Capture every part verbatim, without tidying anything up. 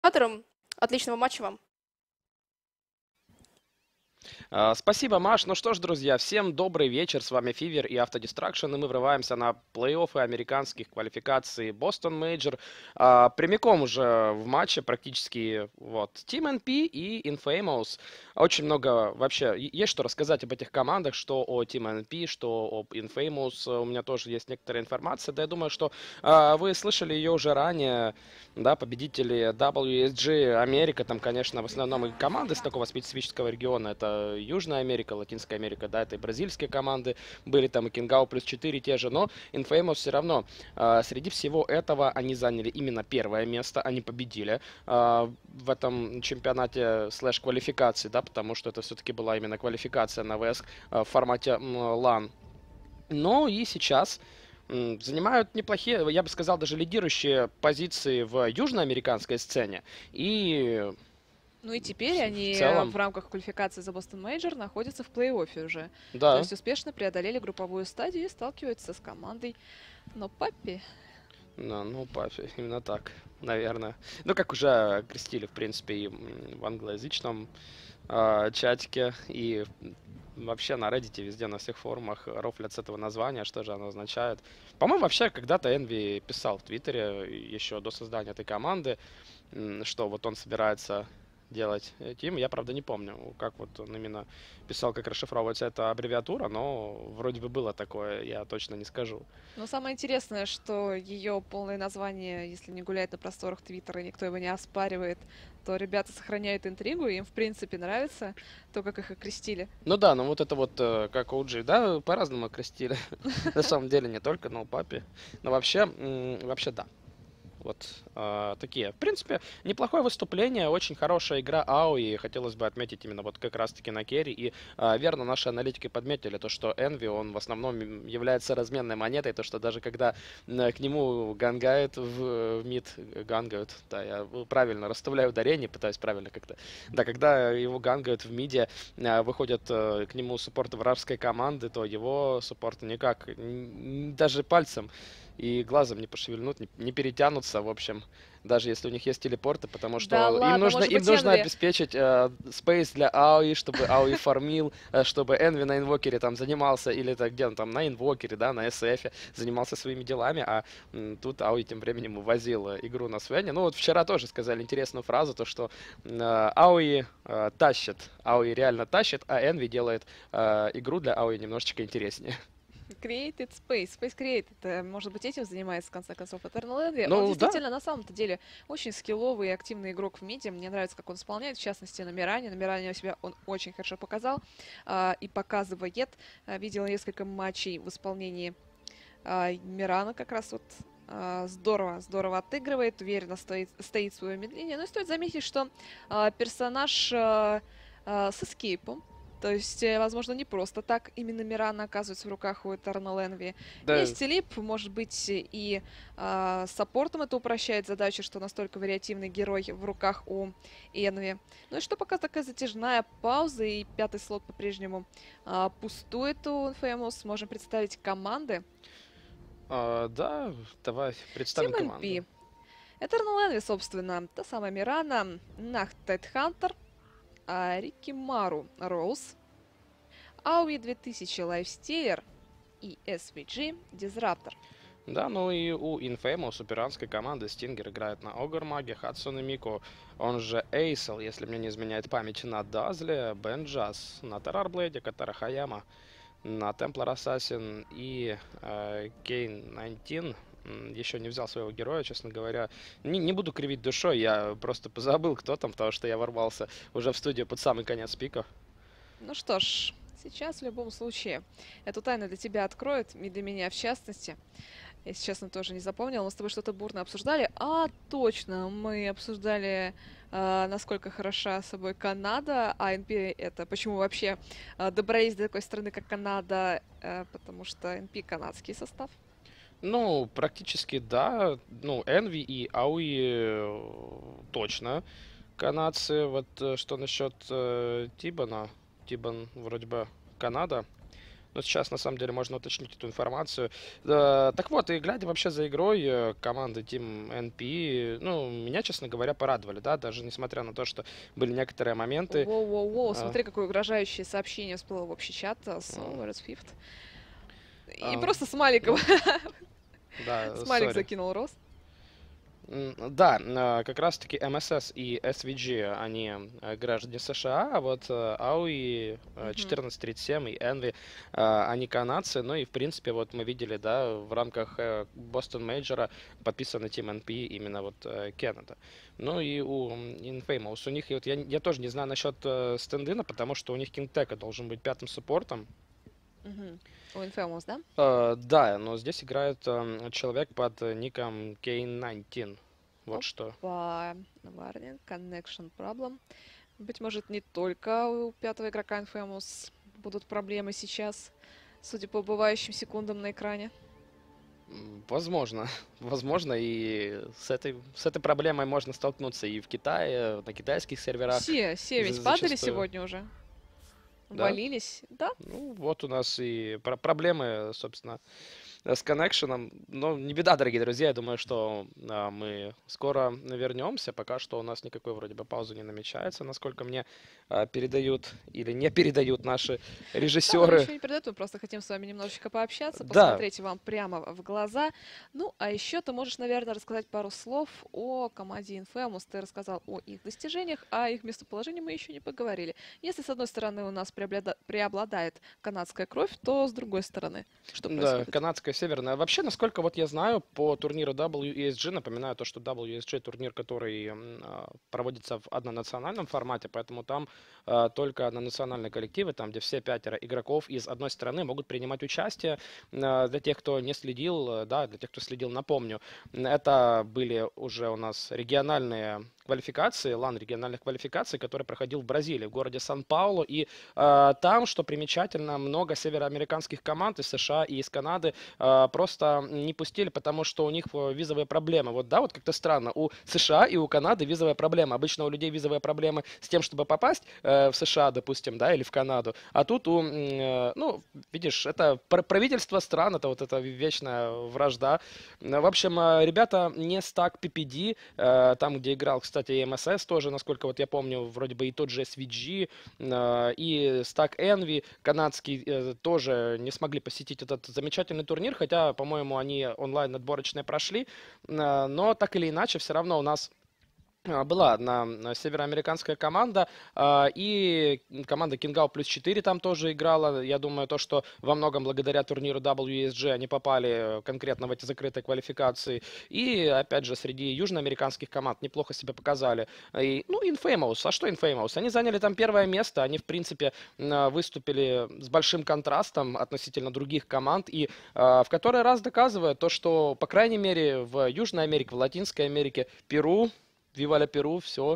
Отличного матча вам. А, Спасибо, Маш. Ну что ж, друзья, всем добрый вечер. С вами Фивер и Автодистракшн, и мы врываемся на плей-оффы американских квалификаций Бостон Мейджор. А, прямиком уже в матче практически вот Team эн пи и Infamous. Очень много вообще е- есть что рассказать об этих командах, что о Team эн пи, что об Infamous. У меня тоже есть некоторая информация. Да, я думаю, что а, вы слышали ее уже ранее. Да, победители дабл ю эс джи Америка, там, конечно, в основном и команды с такого специфического региона, это Южная Америка, Латинская Америка, да, это и бразильские команды, были там и Кингау плюс четыре те же, но Infamous все равно, э, среди всего этого они заняли именно первое место, они победили э, в этом чемпионате слэш-квалификации, да, потому что это все-таки была именно квалификация на ви эс э, в формате м, лан. Ну и сейчас м, занимают неплохие, я бы сказал, даже лидирующие позиции в южноамериканской сцене. И Ну и теперь в, в они э, в целом, рамках квалификации за Бостон Мейджор находятся в плей-оффе уже. То да, есть успешно преодолели групповую стадию и сталкиваются с командой. Но Паппи... да, ну, Пафи, именно так, наверное. Ну, как уже крестили, в принципе, и м, в англоязычном а, чатике, и вообще на Reddit, везде, на всех форумах рофлят с этого названия, что же оно означает. По-моему, вообще, когда-то Энви писал в Твиттере, еще до создания этой команды, м, что вот он собирается делать э, Тим. Я, правда, не помню, как вот он именно писал, как расшифровывается эта аббревиатура, но вроде бы было такое, я точно не скажу. Но самое интересное, что ее полное название, если не гуляет на просторах Твиттера, никто его не оспаривает, то ребята сохраняют интригу, и им, в принципе, нравится то, как их окрестили. Ну да, ну вот это вот э, как о джи, да, по-разному окрестили. На самом деле не только на папе. Но вообще, м, вообще да. Вот э, такие. В принципе, неплохое выступление, очень хорошая игра Ауи. Хотелось бы отметить именно вот как раз-таки на керри. И э, верно, наши аналитики подметили то, что Энви, он в основном м, является разменной монетой. То, что даже когда э, к нему гангают в, в мид, гангают, да, я правильно расставляю ударение, пытаюсь правильно как-то. Да, когда его гангают в миде, э, выходят э, к нему суппорты вражеской команды, то его суппорты никак, н- даже пальцем и глазом не пошевельнут, не, не перетянутся, в общем, даже если у них есть телепорты, потому Да что им ладно, нужно, может им быть, нужно Энви. обеспечить э, спейс для Ауи, чтобы Ауи фармил, э, чтобы Энви на инвокере там занимался, или так где он там, на инвокере, да, на эс эфе, занимался своими делами, а м, тут Ауи тем временем увозил э, игру на Свене. Ну вот вчера тоже сказали интересную фразу, то что э, Ауи э, тащит, Ауи реально тащит, а Энви делает э, игру для Ауи немножечко интереснее. Created Space. Space Created. э, Может быть, этим занимается, в конце концов, Eternal Envy. Он Ну да, действительно, на самом-то деле, очень скилловый и активный игрок в миде. Мне нравится, как он исполняет, в частности, на Миране. На Миране себя он очень хорошо показал а, и показывает. А, видела несколько матчей в исполнении а, Мирана как раз вот а, здорово, здорово отыгрывает, уверенно стоит, стоит в своем медлении. Но и стоит заметить, что а, персонаж а, а, с эскейпом, то есть, э, возможно, не просто так именно Мирана оказывается в руках у Eternal Envy. да. Есть лип, может быть, и а, саппортом это упрощает задачу, что настолько вариативный герой в руках у Envy. Ну и что пока такая затяжная пауза, и пятый слот по-прежнему а, пустует у Infamous. Можем представить команды. А, да, давай Team представим эн пи. команду. Eternal Envy, собственно, та самая Мирана, Нахт Тайтхантер, а, Рикки Мару Роуз, Ауи две тысячи Лайфстейлер и эс ви джи Дизраптор. Да, ну и у Infamous, у пиратской команды, Стингер играет на Огрмаге, Хадсуне Мико, он же Эйсел, если мне не изменяет память, на Дазле, Бен Джаз, на Террарблейде, Катара Хаяма, на Темплар Ассасин и э, Кейн девятнадцать. М, Еще не взял своего героя, честно говоря. Не, не буду кривить душой, я просто позабыл, кто там, потому что я ворвался уже в студию под самый конец пика. Ну что ж, сейчас в любом случае эту тайну для тебя откроют, и для меня в частности. Если честно, тоже не запомнила. Мы с тобой что-то бурно обсуждали. А, точно, мы обсуждали, а, насколько хороша собой Канада, а эн пи это почему вообще а, добрались до такой страны, как Канада, а, потому что эн пи канадский состав. Ну, практически да. Ну, Энви и Ауи э, точно канадцы. Вот э, что насчет э, Тибана? Тибан вроде бы Канада. Но сейчас, на самом деле, можно уточнить эту информацию. Э, Так вот, и глядя вообще за игрой э, команды Team эн пи, ну, меня, честно говоря, порадовали, да, даже несмотря на то, что были некоторые моменты. Воу-воу-воу, а, смотри, какое угрожающее сообщение всплыло в общий чат а, с м, Over's Fifth. И а, просто смайликом. ну, да, Смайлик сори. закинул рост. М, Да, э, как раз-таки эм эс эс и эс ви джи, они э, граждане США, а вот э, эй о и э, Мгм. четырнадцать тридцать семь и Envy, э, они канадцы, ну и в принципе вот мы видели, да, в рамках э, Boston Major подписаны Team эн пи именно вот э, Canada. Ну и у м, Infamous, у них, и вот я, я тоже не знаю насчет э, стендина, потому что у них King Tech должен быть пятым саппортом. Мгм. У Infamous, да? Э, да, но здесь играет э, человек под э, ником кей девятнадцать. Вот что. Опа, warning, connection problem. Быть может, не только у пятого игрока Infamous будут проблемы сейчас, судя по убывающим секундам на экране. М, Возможно, возможно, и с этой, с этой проблемой можно столкнуться и в Китае, на китайских серверах Все, все ведь за- падали зачастую. сегодня уже. Да? Валились. Да, Ну, вот у нас и про- проблемы, собственно, э, с коннекшеном. Но не беда, дорогие друзья, я думаю, что а, мы скоро вернемся. Пока что у нас никакой вроде бы паузы не намечается, насколько мне а, передают или не передают наши да, нам режиссеры. ничего не передают, мы просто хотим с вами немножечко пообщаться, Да, посмотреть вам прямо в глаза. Ну, а еще ты можешь, наверное, рассказать пару слов о команде Infamous. Ты рассказал о их достижениях, а о их местоположении мы еще не поговорили. Если, с одной стороны, у нас преоблада- преобладает канадская кровь, то с другой стороны, что да, происходит? канадская, северная. Вообще, насколько вот я знаю, по турниру дабл ю и эс джи, напоминаю то, что дабл ю и эс джи турнир, который м, а, проводится в однонациональном формате, поэтому там а, только однонациональные коллективы, там, где все пятеро игроков из одной страны могут принимать участие. А, Для тех, кто не следил, э, да, для тех, кто следил, напомню, м, это были уже у нас региональные квалификации, лан региональных квалификаций, который проходил в Бразилии, в городе Сан-Паулу. И э, там, что примечательно, много североамериканских команд из США и из Канады э, просто не пустили, потому что у них э, визовые проблемы. Вот, да, вот как-то странно. У США и у Канады визовая проблема. Обычно у людей визовые проблемы с тем, чтобы попасть э, в США, допустим, да, или в Канаду. А тут у, м, э, ну, видишь, это пр- правительство стран, это вот эта вечная вражда. Э, В общем, э, ребята не стак пи пи ди, э, там, где играл, кстати, и эм эс эс тоже, насколько вот я помню, вроде бы и тот же эс ви джи, э, и стак Envy канадский э, тоже не смогли посетить этот замечательный турнир, хотя, по-моему, они онлайн отборочные прошли, Э, но так или иначе, все равно у нас а, была одна м, североамериканская команда, а, и команда Kingout плюс четыре там тоже играла. Я думаю, то, что во многом благодаря турниру дабл ю и эс джи они попали э, конкретно в эти закрытые квалификации. И, опять же, среди южноамериканских команд неплохо себя показали. И, ну, Infamous. А что Infamous? Они заняли там первое место. Они, в принципе, м, выступили с большим контрастом относительно других команд. И а, в который раз доказывают то, что, по крайней мере, в Южной Америке, в Латинской Америке, Перу, Вива ля Перу, все,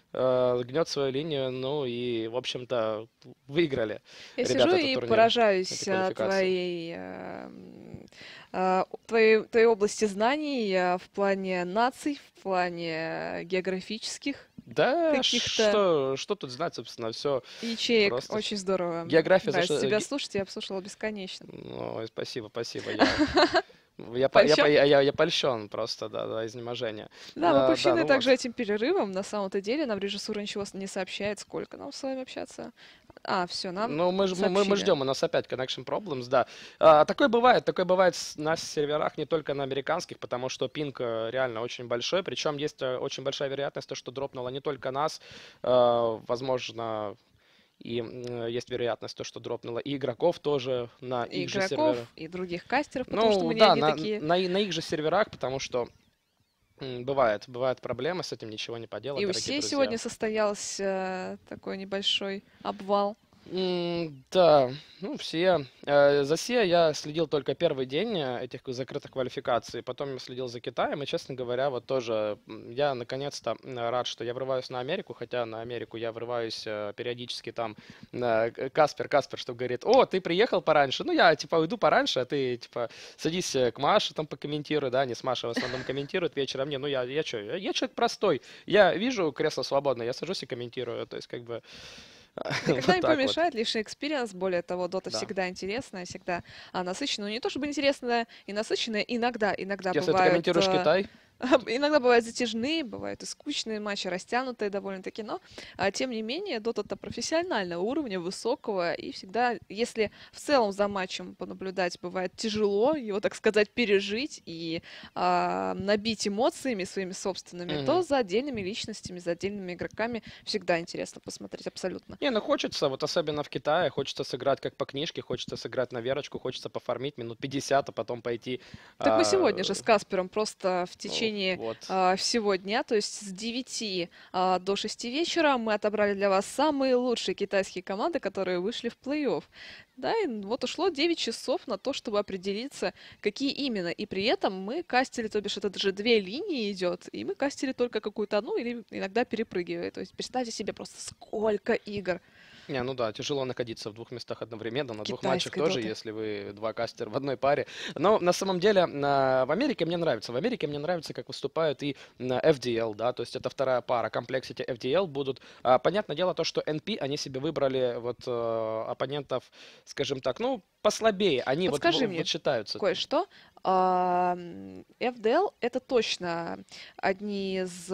гнет свою линию, ну и, в общем-то, выиграли Я сижу ребята этот и турнир, эти поражаюсь а, квалификации. твоей, а, м, а, твоей, твоей области знаний а, в плане наций, в плане географических Да, каких-то что, что тут знать, собственно, все ячеек. просто. Очень здорово. География Нравится заша- тебя ге- слушать, я обслушала бесконечно. Ой, спасибо, спасибо. Я, я, по- я, по- Польщен? я, я, я польщен просто, да, до изнеможения. Да, мы А, да, польщены ну также вот. этим перерывом. На самом-то деле нам режиссура ничего с- не сообщает, сколько нам с вами общаться. А, все, нам Ну, мы, ж- мы, мы мы сообщили. ждем, у нас опять connection problems, да. А, такое бывает, такое бывает с- на серверах, не только на американских, потому что пинг э, реально очень большой, причем есть э, очень большая вероятность, то, что дропнуло не только нас, э, возможно, и м, есть вероятность, то, что дропнуло и игроков тоже на И их же игроков, серверах. и других кастеров, потому что Ну, мы не да, одни на, такие. на, и- на их же серверах, потому что м, бывает, бывают проблемы, с этим ничего не поделать, И у дорогие Сеи друзья. сегодня состоялся такой небольшой обвал. М, Да, ну все. Э, За Се я следил только первый день э, этих закрытых квалификаций, потом я следил за Китаем, и, честно говоря, вот тоже м, я наконец-то м, рад, что я врываюсь на Америку, хотя на Америку я врываюсь э, периодически там, э, к- Каспер, Каспер, что говорит, о, ты приехал пораньше, ну я, типа, уйду пораньше, а ты, типа, садись э, к Маше там покомментируй, да, не с Машей в основном комментирует вечером, не, ну я, я что, я, я человек простой, я вижу кресло свободное, я сажусь и комментирую, то есть, как бы, Никогда не Вот так вот. помешает лишний экспириенс. Более того, Дота Да. всегда интересная, всегда а, насыщенная. Ну, не то чтобы интересная и насыщенная, иногда, иногда Если ты бывают комментируешь э, Китай, иногда бывают затяжные, бывают и скучные матчи, растянутые довольно-таки, но а, тем не менее Dota-то профессионального уровня, высокого, и всегда, если в целом за матчем понаблюдать бывает тяжело, его, так сказать, пережить и а, набить эмоциями своими собственными, то мгм. за отдельными личностями, за отдельными игроками всегда интересно посмотреть абсолютно. Не, ну хочется, вот особенно в Китае, хочется сыграть как по книжке, хочется сыграть на верочку, хочется пофармить минут пятьдесят, а потом пойти, Так мы а, сегодня же с Каспером просто в ну, течение вот. а, всего дня, то есть с девяти а, до шести вечера, мы отобрали для вас самые лучшие китайские команды, которые вышли в плей-офф. Да, и вот ушло девять часов на то, чтобы определиться, какие именно. И при этом мы кастили, то бишь это даже две линии идет, и мы кастили только какую-то одну или иногда перепрыгивая. То есть представьте себе просто сколько игр Не, ну да, тяжело находиться в двух местах одновременно, на двух матчах китайской тоже, доты. если вы два кастера в одной паре. Но на самом деле на- в Америке мне нравится. В Америке мне нравится, как выступают и на эф ди эл, да, то есть это вторая пара, Complexity эф ди эл будут. А, понятное дело то, что эн пи, они себе выбрали вот э, оппонентов, скажем так, ну, послабее, они вот, Подскажи в- мне вот считаются. кое-что. А, м, эф ди эл это точно одни из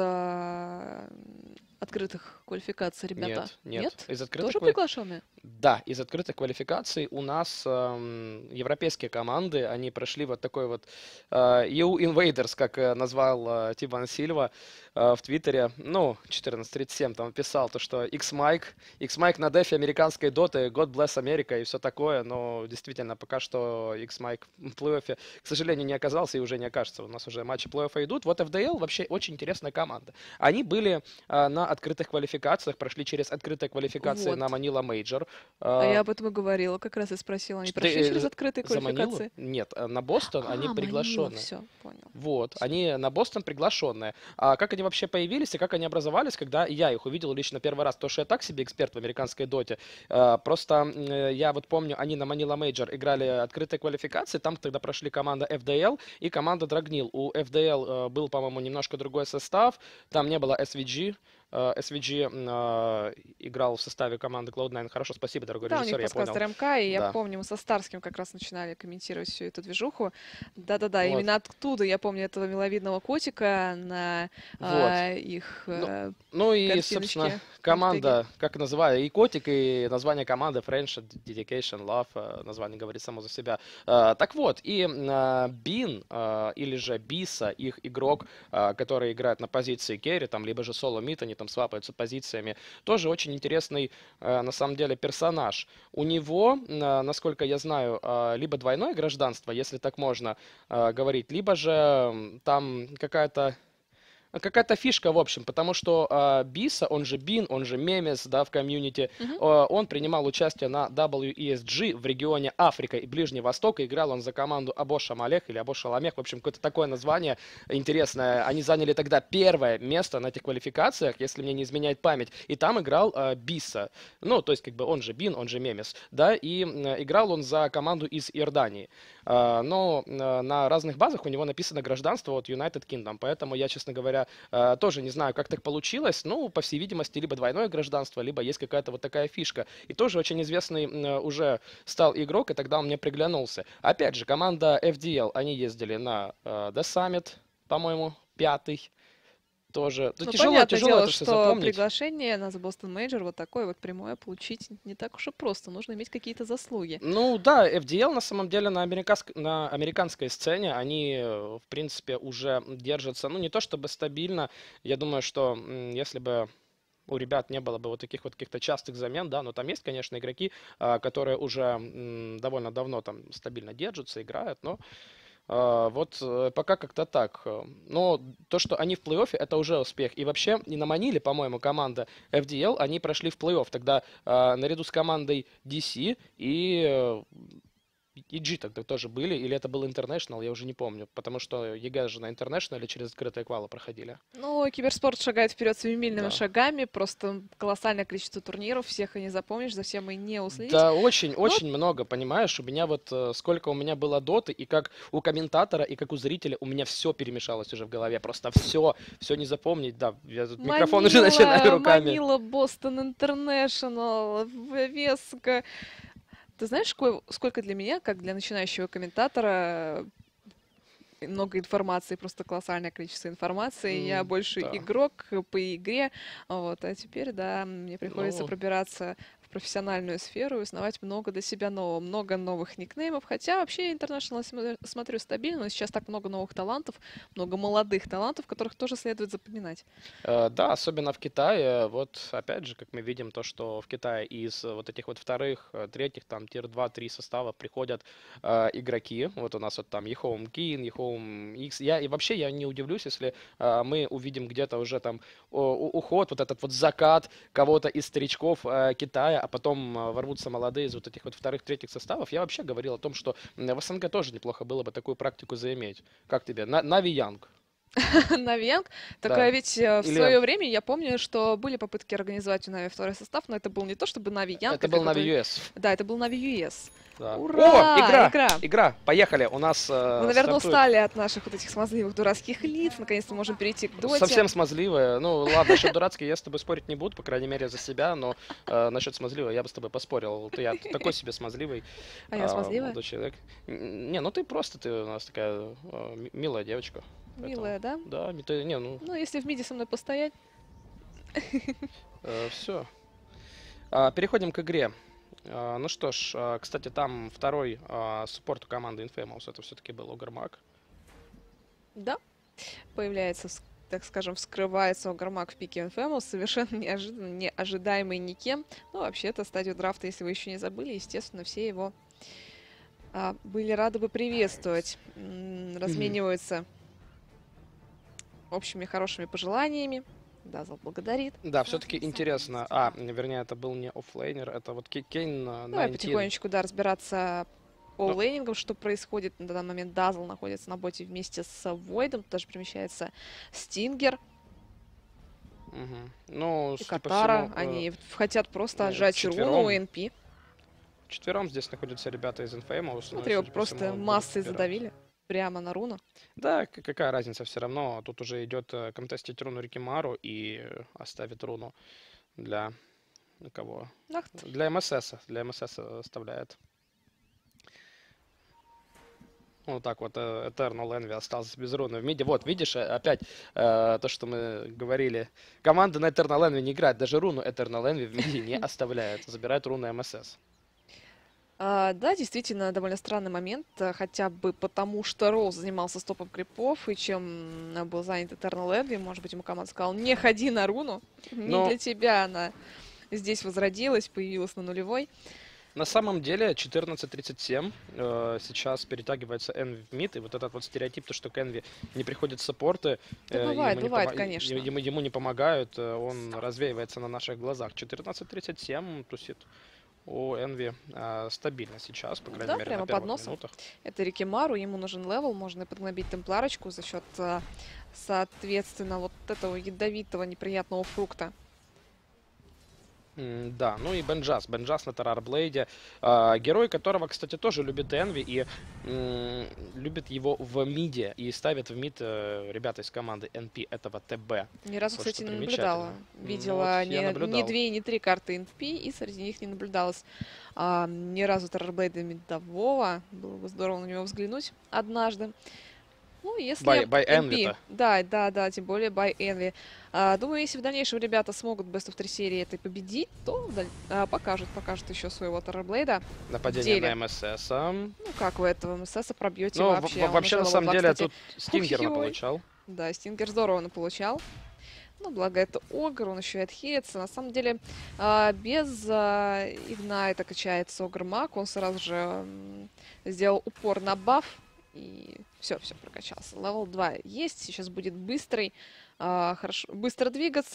а, м, открытых квалификаций, ребята. Нет, нет. Нет? Из открытых Тоже квали- приглашенные? Да, из открытых квалификаций у нас эм, европейские команды, они прошли вот такой вот э, и ю Invaders, как э, назвал э, Тибан Сильва э, в Твиттере, ну, четырнадцать тридцать семь там писал, то, что X-Mike, X-Mike на дефе американской доты, God bless America и все такое, но действительно пока что X-Mike в плей-оффе, к сожалению, не оказался и уже не окажется. У нас уже матчи плей-оффа идут. Вот эф ди эл вообще очень интересная команда. Они были э, на открытых квалификациях, прошли через открытые квалификации на Вот. Manila Major. А Э, я об этом и говорила, как раз и спросила. Они Ч- прошли Ты через за открытые за Манилу? квалификации? Нет, э, на Бостон они А, Манила, приглашенные. все, понял. Вот, Всё. они на Бостон приглашенные. А как они вообще появились и как они образовались, когда я их увидел лично первый раз? Потому что я так себе эксперт в американской доте. Э, Просто м, э, я вот помню, они на Manila Major играли открытые квалификации, там тогда прошли команда эф ди эл и команда Dragnil. У эф ди эл э, был, по-моему, немножко другой состав, там не было эс ви джи. Э, эс ви джи м, э, играл в составе команды клауд найн. Хорошо, спасибо, дорогой Да, у них режиссер, я понял. подкастер эм ка, и я Да. помню, мы со Старским как раз начинали комментировать всю эту движуху. Да-да-да, Вот. именно оттуда я помню этого миловидного котика на Вот. а, их Ну, э, Ну и, собственно, картиночке в команда, как называю, и котик, и название команды Friendship, Dedication, Love, э, название говорит само за себя. Э, Так вот, и э, Бин, э, или же Биса, их игрок, э, который играет на позиции керри, там, либо же соло мид, они там свапаются позициями, тоже очень интересный, э, на самом деле, персонаж. У него, э, насколько я знаю, э, либо двойное гражданство, если так можно э, говорить, либо же м, там какая-то какая-то фишка, в общем, потому что а, Биса, он же Бин, он же Мемес, да, в комьюнити, Мгм. а, он принимал участие на дабл ю и эс джи в регионе Африка и Ближний Восток, и играл он за команду Абоша Малех или Абоша Ламех, в общем, какое-то такое название интересное. Они заняли тогда первое место на этих квалификациях, если мне не изменяет память, и там играл а, Биса, ну, то есть, как бы, он же Бин, он же Мемес, да, и м, играл он за команду из Иордании. А, но а, на разных базах у него написано гражданство от United Kingdom, поэтому я, честно говоря, а, тоже не знаю, как так получилось. Ну, по всей видимости, либо двойное гражданство, либо есть какая-то вот такая фишка. И тоже очень известный м, уже стал игрок, и тогда он мне приглянулся. Опять же, команда эф ди эл, они ездили на э, The Summit, по-моему, пятый. Тоже. Ну, Ну, тяжело, понятное тяжело дело, это все что запомнить. приглашение на The Boston Major вот такое вот прямое получить не так уж и просто. Нужно иметь какие-то заслуги. Ну да, эф ди эл на самом деле на, американск- на американской сцене, они, э, в принципе, уже держатся, ну не то чтобы стабильно, я думаю, что м, если бы у ребят не было бы вот таких вот каких-то частых замен, да, но там есть, конечно, игроки, а, которые уже м, довольно давно там стабильно держатся, играют, но а, вот э, пока как-то так. э. Но то, что они в плей-оффе, это уже успех. И вообще, и на Маниле, по-моему, команда эф ди эл, они прошли в плей-офф тогда а, наряду с командой ди си и э, и джи тогда тоже были, или это был International, я уже не помню, потому что ЕГЭ же на International через открытые квалы проходили. Ну, киберспорт шагает вперед семимильными Да. шагами, просто колоссальное количество турниров, всех и не запомнишь, за всем и не уследить. Да, очень, очень много, понимаешь, у меня вот э, сколько у меня было доты, и как у комментатора, и как у зрителя, у меня все перемешалось уже в голове, просто все, все не запомнить, да, я тут микрофон уже начинаю руками. Манила, Бостон Интернешнл, Веска. Ты знаешь, сколько, сколько для меня, как для начинающего комментатора, э, много информации, просто колоссальное количество информации. М, Я больше да. игрок по игре, вот, а теперь, да, мне приходится Ну. пробираться в профессиональную сферу и узнавать много для себя нового, много новых никнеймов. Хотя вообще International см- смотрю стабильно, но сейчас так много новых талантов, много молодых талантов, которых тоже следует запоминать. Э, Да, особенно в Китае. Вот опять же, как мы видим, то, что в Китае из э, вот этих вот вторых, э, третьих, там, тир два три состава приходят э, игроки. Вот у нас вот там Ехоум Кин, Ехоум Икс. Я, и вообще я не удивлюсь, если э, мы увидим где-то уже там о, у- уход, вот этот вот закат кого-то из старичков э, Китая, а потом э, ворвутся молодые из вот этих вот вторых, третьих составов. Я вообще говорил о том, что м, в СНГ тоже неплохо было бы такую практику заиметь. Как тебе? На- Нави Янг. Навианг. Да. Такая ведь э, в Или- свое время я помню, что были попытки организовать у Нави второй состав, но это был не то чтобы Нави Янг. Это был Нави ю эс. Да, это был Нави ю эс. Да. Ура! О, игра! Игра! Игра! Поехали! У нас э, Мы, наверное, стартует устали от наших вот этих смазливых дурацких лиц. Наконец-то можем перейти к доте. совсем смазливая. Ну ладно, насчет дурацкой я с тобой спорить не буду, по крайней мере за себя, но э, насчет смазливой я бы с тобой поспорил. Ты я такой себе смазливый. А я а, смазливая? молодой человек. Н- Не, ну ты просто, ты у нас такая э, ми- милая девочка. поэтому- Милая, да? Да, ми- ты, не, ну, Ну, если в миде со мной постоять. все. Переходим к игре. А, ну что ж, а, кстати, там второй а, суппорт у команды Infamous, это все-таки был Огрмак. Да. Появляется, вс- так скажем, вскрывается Огрмак в пике Infamous, совершенно неожиданно, неожидаемый никем. Ну, вообще, это стадию драфта, если вы еще не забыли, естественно, все его а, были рады бы приветствовать. М, Размениваются общими хорошими пожеланиями. Дазл благодарит. Да, все-таки интересно. А, вернее, это был не оффлейнер, это вот Ке- Кейн а, Давай девятнадцать. потихонечку, да, разбираться по Ну. лейнингам, что происходит. На данный момент Дазл находится на боте вместе с Войдом. Тут даже перемещается Стингер Мгм. Ну, и судя по Катара. всему, э, Они хотят просто э, отжать вчетвером. руну у эн пи. вчетвером здесь находятся ребята из Infamous. ну, Смотри, его судя по просто всему, будут массой выбирать. задавили прямо на руну. Да, к- какая разница все равно. Тут уже идет э, контестить руну Рикимару и э, оставит руну для кого? Ах, Для МСС. Для МСС оставляет. Вот так вот э, Eternal Envy остался без руны в миде. Вот, видишь, э, опять э, то, что мы говорили. Команда на Eternal Envy не играет. Даже руну Eternal Envy в миде не оставляет. Забирает руну МСС. А, да, действительно, довольно странный момент, а, хотя бы потому, что Роуз занимался стопом крипов, и чем м, был занят Eternal Envy, может быть, ему команда сказала, не ходи на руну, не Но- для тебя она здесь возродилась, появилась на нулевой. На самом деле четырнадцать тридцать семь э, сейчас перетягивается Envy в мид, и вот этот вот стереотип, то, что к Envy не приходят саппорты, Да э, бывает, ему, не бывает, помо- конечно. ему, ему не помогают, э, он развеивается на наших глазах. четырнадцать тридцать семь тусит у Envy э, стабильно сейчас, по крайней Да, мере, прямо на под первых носом. минутах. Это Рикимару, ему нужен левел, можно и подгнобить темпларочку за счет, а, соответственно, вот этого ядовитого неприятного фрукта. М, Да, ну и Бенджас. Бенджас на Террарблейде. а, Герой которого, кстати, тоже любит Энви и м, любит его в миде. И ставит в мид э, ребята из команды эн пи этого ТБ. Ни разу, Вот кстати, что не наблюдала. примечательно. Ну Видела вот я ни, ни наблюдал. две, ни три карты эн пи, и среди них не наблюдалось а, ни разу Террорблейда мидового. Было бы здорово на него взглянуть однажды. Ну, если By- by эн пи, Envy-то. да, да, да, тем более by Envy. А, думаю, если в дальнейшем ребята смогут Best of три серии этой победить, то вдаль- а, покажут, покажут еще своего Террорблейда. Нападение деле. на МСС. а. Ну, как вы этого МСС пробьете Ну, в- вообще? в- Он вообще, уже на level самом два, деле, кстати. тут Стингер Ой-ой-ой. получал. Да, Стингер здорово он получал. Ну, благо это Огр, он еще и отхилится. На самом деле, а, без а, Игнайта качается Огр Мак. Он сразу же м, сделал упор на баф. И все, все прокачался. Левел два есть. Сейчас будет быстрый. а, хорошо, быстро двигаться.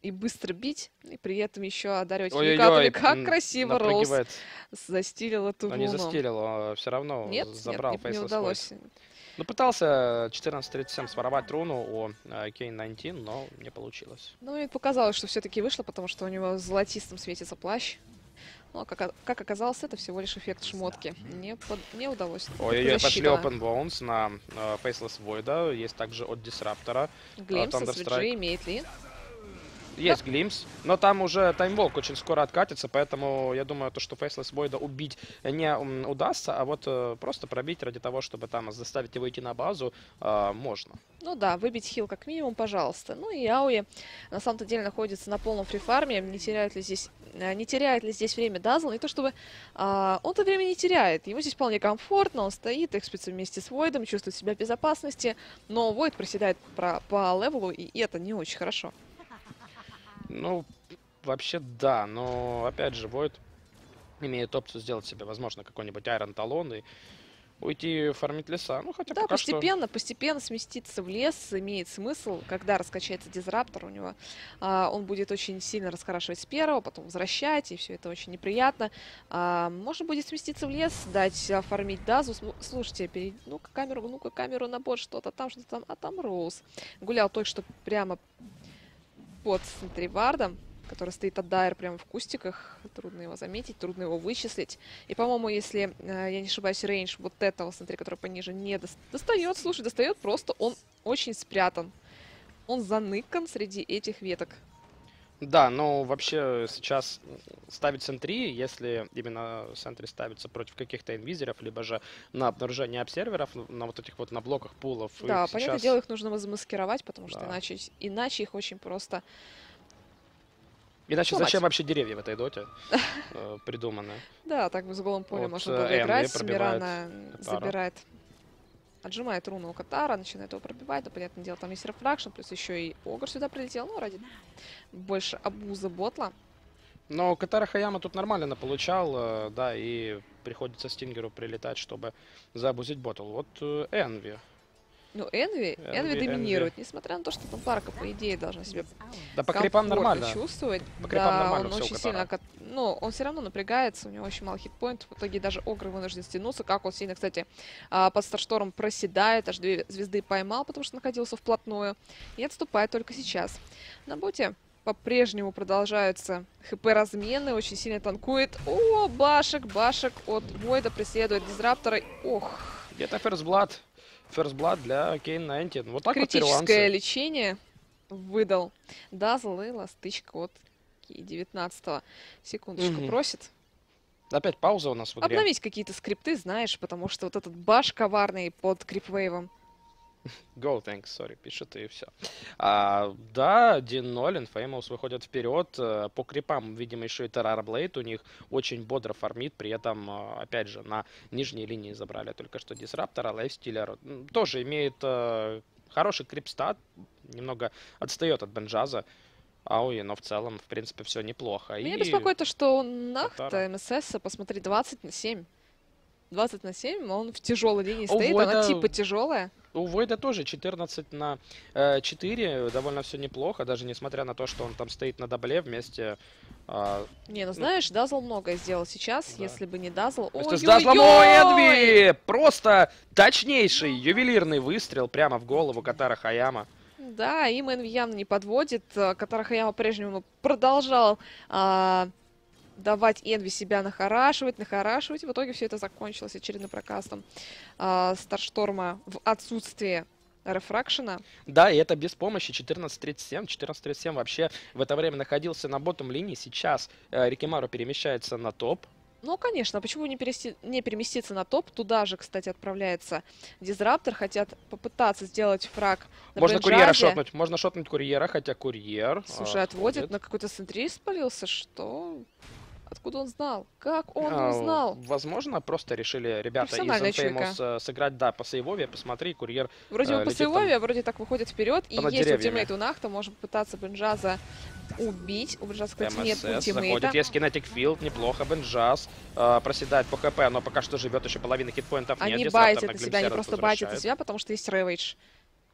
и быстро бить, и при этом еще одаривать Ой-ой-ой, химикатами. Как м, красиво Роуз напрыгивает. застилил эту Но не руну. застилил, все равно Нет, нет, забрал не, не Faceless Void. удалось. Ну, пытался четырнадцать тридцать семь своровать руну у э, Кейн девятнадцать, но не получилось. Ну, мне показалось, что все-таки вышло, потому что у него золотистым светится плащ. Но, как, о- как оказалось, это всего лишь эффект шмотки. Не, под- не удалось. Ой-ой-ой, пошли Засчитано. Open Bones на э, Faceless Void. Есть также от Дисраптора. Глимс, Thunder эс ви джи Strike. имеет ли? Есть Глимс, но там уже таймволк очень скоро откатится, поэтому я думаю, то, что Faceless Void убить не м, удастся, а вот э, просто пробить ради того, чтобы там заставить его выйти на базу, э, можно. Ну да, выбить хил как минимум, пожалуйста. Ну и Ауи на самом-то деле находится на полном фрифарме. Не теряет ли здесь, э, не теряет ли здесь время Дазл? Не то чтобы... а, он-то время не теряет. Ему здесь вполне комфортно. Он стоит, экспится вместе с Войдом, чувствует себя в безопасности. Но Войд проседает про- по левелу, и это не очень хорошо. Ну, вообще да, но опять же, Void имеет опцию сделать себе, возможно, какой-нибудь Айрон Талон и уйти фармить леса. Ну, хотя Да, пока что... постепенно, постепенно сместиться в лес имеет смысл, когда раскачается дизраптор у него. а, он будет очень сильно расхорашивать с первого, потом возвращать, и все это очень неприятно. А, можно будет сместиться в лес, дать а, фармить Дазу. См- Слушайте, перед... ну-ка камеру, ну-ка камеру на бот, что-то там, что-то там, а там Роуз. Гулял только что прямо под Сентривардом, который стоит от Дайр прямо в кустиках. Трудно его заметить, трудно его вычислить. И, по-моему, если э, я не ошибаюсь, рейндж вот этого, смотри, который пониже, не дос- достает. Слушай, достает просто. Он очень спрятан. Он заныкан среди этих веток. Да, но вообще сейчас ставить сентри, если именно сентри ставится против каких-то инвизеров, либо же на обнаружение обсерверов, на на вот этих вот на блоках пулов. Да, их понятное сейчас... дело, их нужно замаскировать, потому что Да. иначе, иначе их очень просто... Иначе сломать. зачем вообще деревья в этой доте э, придуманы? Да, так бы с голым полем Вот, можно э, было Энви играть. пробивает Мирана Катара. забирает, отжимает руну у Катара, начинает его пробивать. Но, понятное дело, там есть рефракшн, плюс еще и Огр сюда прилетел. Ну, ради больше абуза ботла. Но Катара Хаяма тут нормально получал, э, да, и приходится Стингеру прилетать, чтобы заабузить ботл. Вот э, Энви. Ну, Энви, Энви, Энви доминирует, несмотря на то, что там парка, по идее, должна себя Да по крипам комфортно нормально. чувствовать. По крипам Да, нормально он всё у очень Катара. сильно, кат- ну, он все равно напрягается, у него очень мало хитпоинтов. В итоге даже Огр вынужден стянуться. Как он сильно, кстати, а, под Старшторм проседает, аж две звезды поймал, потому что находился вплотную. И отступает только сейчас. На боте по-прежнему продолжаются хп-размены, очень сильно танкует. О, башек, башек от Войда преследует Дизраптора. Ох, Где-то First Blood. First Blood для Кейн девятнадцать. Вот так вот критическое перуанцы. лечение выдал Дазл и ластычка от Ки девятнадцатого. Секундочку Мгм. просит. Опять пауза у нас в игре. Обновить какие-то скрипты, знаешь, потому что вот этот баш коварный под крипвейвом. Go, thanks, sorry, пишет и все. А, да, один ноль, Infamous выходят вперед. э, По крипам, видимо, еще и Terrar Blade у них очень бодро фармит. При этом, э, опять же, на нижней линии забрали только что Дисраптора, Лайфстиллер. М, Тоже имеет э, хороший крипстат. Немного отстает от Бенджаза. Ауи, но в целом, в принципе, все неплохо. Меня И беспокоит то, что Нахта Катара. МСС, посмотри, двадцать на семь. двадцать на семь, он в тяжелой линии У стоит, она Войда- типа тяжелая. у Войда тоже четырнадцать на э, четыре, довольно все неплохо, даже несмотря на то, что он там стоит на дабле вместе. а, Не, ну знаешь, Дазл многое сделал сейчас, Да. если бы не Дазл. вместе с Ой-ой-ой! Дазлом. Ой, Энви! Просто точнейший ювелирный выстрел прямо в голову Катара Хаяма. Да, им Энви явно не подводит. А, Катара Хаяма по-прежнему продолжал а, давать Энви себя нахорашивать, нахорашивать. И в итоге все это закончилось очередным прокастом а, Старшторма в отсутствие рефракшена. Да, и это без помощи четырнадцать тридцать семь. четырнадцать тридцать семь вообще в это время находился на ботtom линии. Сейчас э, Рикимару перемещается на топ. Ну, конечно, а почему не, перести- не переместиться на топ? Туда же, кстати, отправляется Дизраптор. Хотят попытаться сделать фраг на Можно Бенджазе. курьера шотнуть. Можно шотнуть курьера, хотя курьер. Слушай, а, отводит, отходит. на какой-то центре спалился. Что? Откуда он знал? Как он А, узнал? Возможно, просто решили ребята из Профессиональная Infamous э, сыграть, да, по сейвове. Посмотри, курьер. Вроде э, бы по летит там сейвове, а вроде так выходит вперед. И понад есть деревьями. ультимейт у Нахта. Можем попытаться Бенджаза убить. У Бенджаза, кстати, нет МСС ультимейта. заходит, есть Kinetic Field, неплохо, Бенджаз э, проседает по хп, но пока что живет, еще половины хитпоинтов нет. Они Дисраптор байтят на себя, Глимсе они просто байтят на возвращает. себя, потому что есть Рэвидж.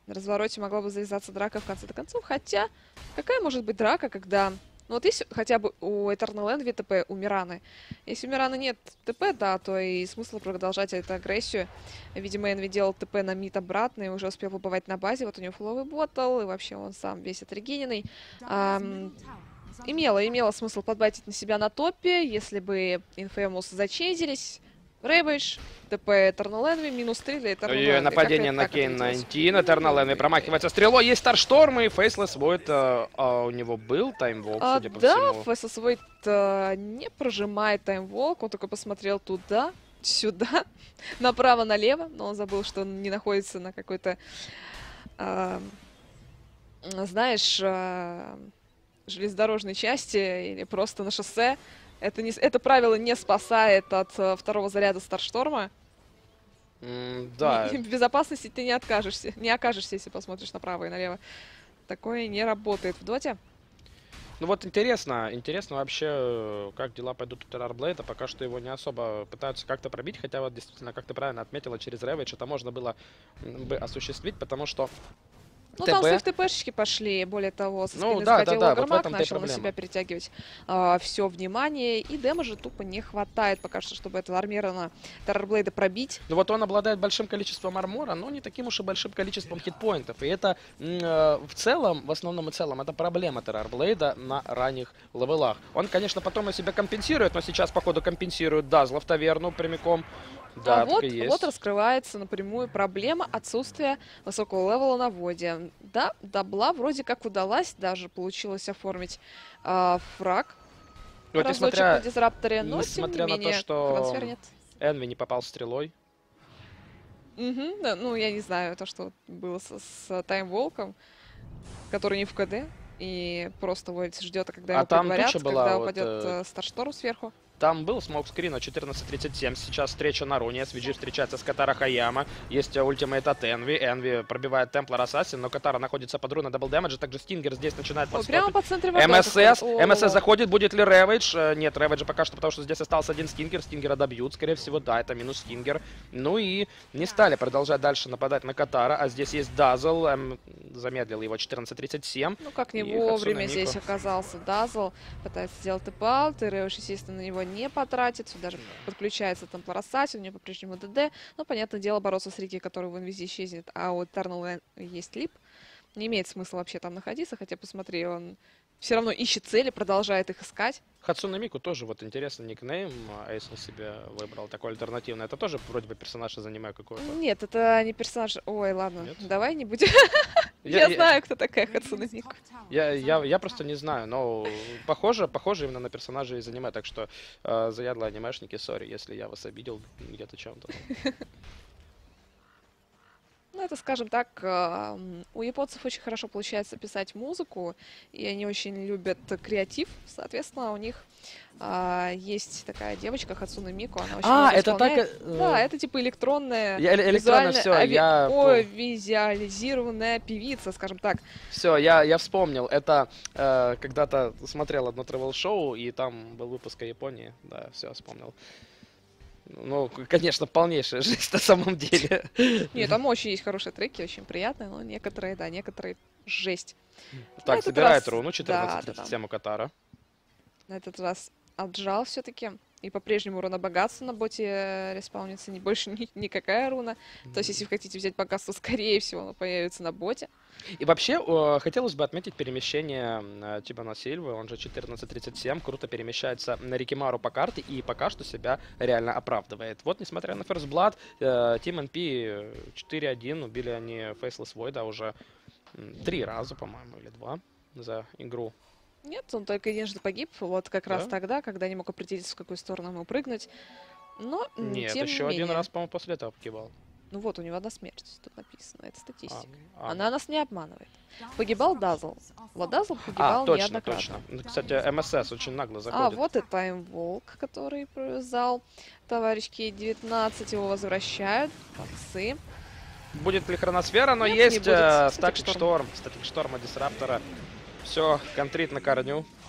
На развороте могла бы завязаться драка в конце-то концов. Хотя, какая может быть драка, когда... Ну вот если хотя бы у Eternal Envy ТП, у Мираны. Если у Мираны нет ТП, да, то и смысл продолжать эту агрессию. Видимо, Envy делал ТП на мид обратно и уже успел побывать на базе. Вот у него фуловый ботл, и вообще он сам весь отрегененный. Ам... Имело, имело смысл подбайтить на себя на топе, если бы Infamous зачейзились. Рэйвэдж, ТП Eternal Envy, минус три для Eternal И Envy. нападение на Кейн девятнадцать, Eternal Envy промахивается стрелой, есть Старшторм и Faceless Void, а, а у него был таймволк, А, судя по да, всему. Faceless Void а, не прожимает таймволк, он только посмотрел туда, сюда, направо-налево, но он забыл, что он не находится на какой-то, а, знаешь, а, железнодорожной части или просто на шоссе. Это, не, это правило не спасает от uh, второго заряда Старшторма. Mm, да. В безопасности ты не откажешься, не окажешься, если посмотришь направо и налево. Такое не работает в доте. Ну вот интересно, интересно вообще, как дела пойдут у Terrorblade. Пока что его не особо пытаются как-то пробить, хотя вот действительно, как ты правильно отметила, через Ravage это можно было бы осуществить, потому что Ну, ТБ. там свои ТПшечки пошли, более того, со спины Ну, да, заходил да, да, вот в Огрмак, этом-то и начал на проблема. себя перетягивать а, все внимание, и дэмэджа тупо не хватает пока что, чтобы этого армирана Террорблейда пробить. Ну вот он обладает большим количеством армора, но не таким уж и большим количеством хитпоинтов. И это э, в целом, в основном и целом, это проблема Террорблейда на ранних левелах. Он, конечно, потом и себя компенсирует, но сейчас, походу, компенсирует Дазла в таверну прямиком. Да, а вот, так и есть. вот раскрывается напрямую проблема отсутствия высокого левела на воде. Да, дабла вроде как удалась, даже получилось оформить а, фраг. Вот Разочек несмотря, на дизрапторе, но несмотря тем не на менее, то, что трансфер нет. Энви не попал стрелой. Угу, да, ну, я не знаю, то, что было с, с Таймволком, который не в КД, и просто Вольц ждет, когда А его там предварят, туча когда была, вот, упадет э, э, Старшторм сверху. Там был смокскрин от четырнадцать тридцать семь. Сейчас встреча на руне. эс ви джи встречается с Катара Хаяма. Есть ультимейт от Энви. Энви пробивает Темплар Ассасин, но Катара находится под руной дабл дэмэджа. Также Стингер здесь начинает О, подстопить. прямо по центре ворота МСС. заходит. МСС О, заходит. Будет ли Рэвидж? Э, Нет, Рэвиджа пока что, потому что здесь остался один Стингер. Стингера добьют, скорее всего. Да, это минус Стингер. Ну и не стали продолжать дальше нападать на Катара. А здесь есть Дазл. Эм, замедлил его четырнадцать тридцать семь. Ну, как не И вовремя Хацуне здесь Мико. оказался Дазл. Пытается сделать тэп-аут, и Рэвидж, естественно, на него не потратит. Даже подключается Темплар Ассасин, у него по-прежнему ДД. Но, понятное дело, бороться с Рики, который в инвизе исчезнет. А у Eternal есть лип. Не имеет смысла вообще там находиться, хотя, посмотри, он все равно ищет цели, продолжает их искать. Хацуне Мику тоже вот интересный никнейм. Эйс на себе выбрал такой альтернативный. Это тоже вроде бы персонаж из аниме какой-то. Нет, это не персонаж. Ой, ладно, Нет? давай не будем. Я- Я я- знаю, кто такая Хацуне Мику. Я, я, я просто не знаю, но похоже, похоже именно на персонажа из аниме, так что э, заядлые анимешники, сори, если я вас обидел где-то чем-то. Ну, это, скажем так, э, м, у японцев очень хорошо получается писать музыку, и они очень любят креатив. Соответственно, у них а, есть такая девочка Хацуне Мику, она очень А, много это так, исполняет. э, Да, это типа электронная, Я эле- электронно визуальная- всё, ави- я о, пом- визуализированная певица, скажем так. Все, я, я вспомнил. Это э, когда-то смотрел одно тревел-шоу, и там был выпуск о Японии. Да, все, вспомнил. Ну, к- конечно, полнейшая жизнь на самом деле. Нет, там очень есть хорошие треки, очень приятные, но некоторые, да, некоторые жесть. На Так, этот забирает раз- руну да, четырнадцать да, тридцать да. семь у Катара. На этот раз отжал все-таки. И по-прежнему руна богатства на боте э, респаунится, не больше ни- никакая руна. То есть, если вы хотите взять богатство, скорее всего, оно появится на боте. И вообще, э, хотелось бы отметить перемещение э, Тибана Сильвы, он же четырнадцать тридцать семь, круто перемещается на Рикимару по карте и пока что себя реально оправдывает. Вот, несмотря на First Blood, э, Team эн пи четыре один, убили они Faceless Void уже м, три раза, по-моему, или два за игру. Нет, он только единожды погиб, вот как раз Да? тогда, когда не мог определиться, в какую сторону ему прыгнуть. Но, м, Нет, тем еще не один менее. раз, по-моему, после этого погибал. Ну вот, у него одна смерть, тут написано, это А, статистика. а, Она нас не обманывает. Погибал Дазл. Вот Дазл а, погибал точно, неоднократно. точно. Ну, кстати, МСС очень нагло А, заходит. вот и Таймволк, который провязал товарищ Кей девятнадцать, его возвращают, боксы. Будет ли хроносфера, но Нет, не есть будет. э, Статик статик шторм. Статик шторма Дисраптора. Все, контрит на корню.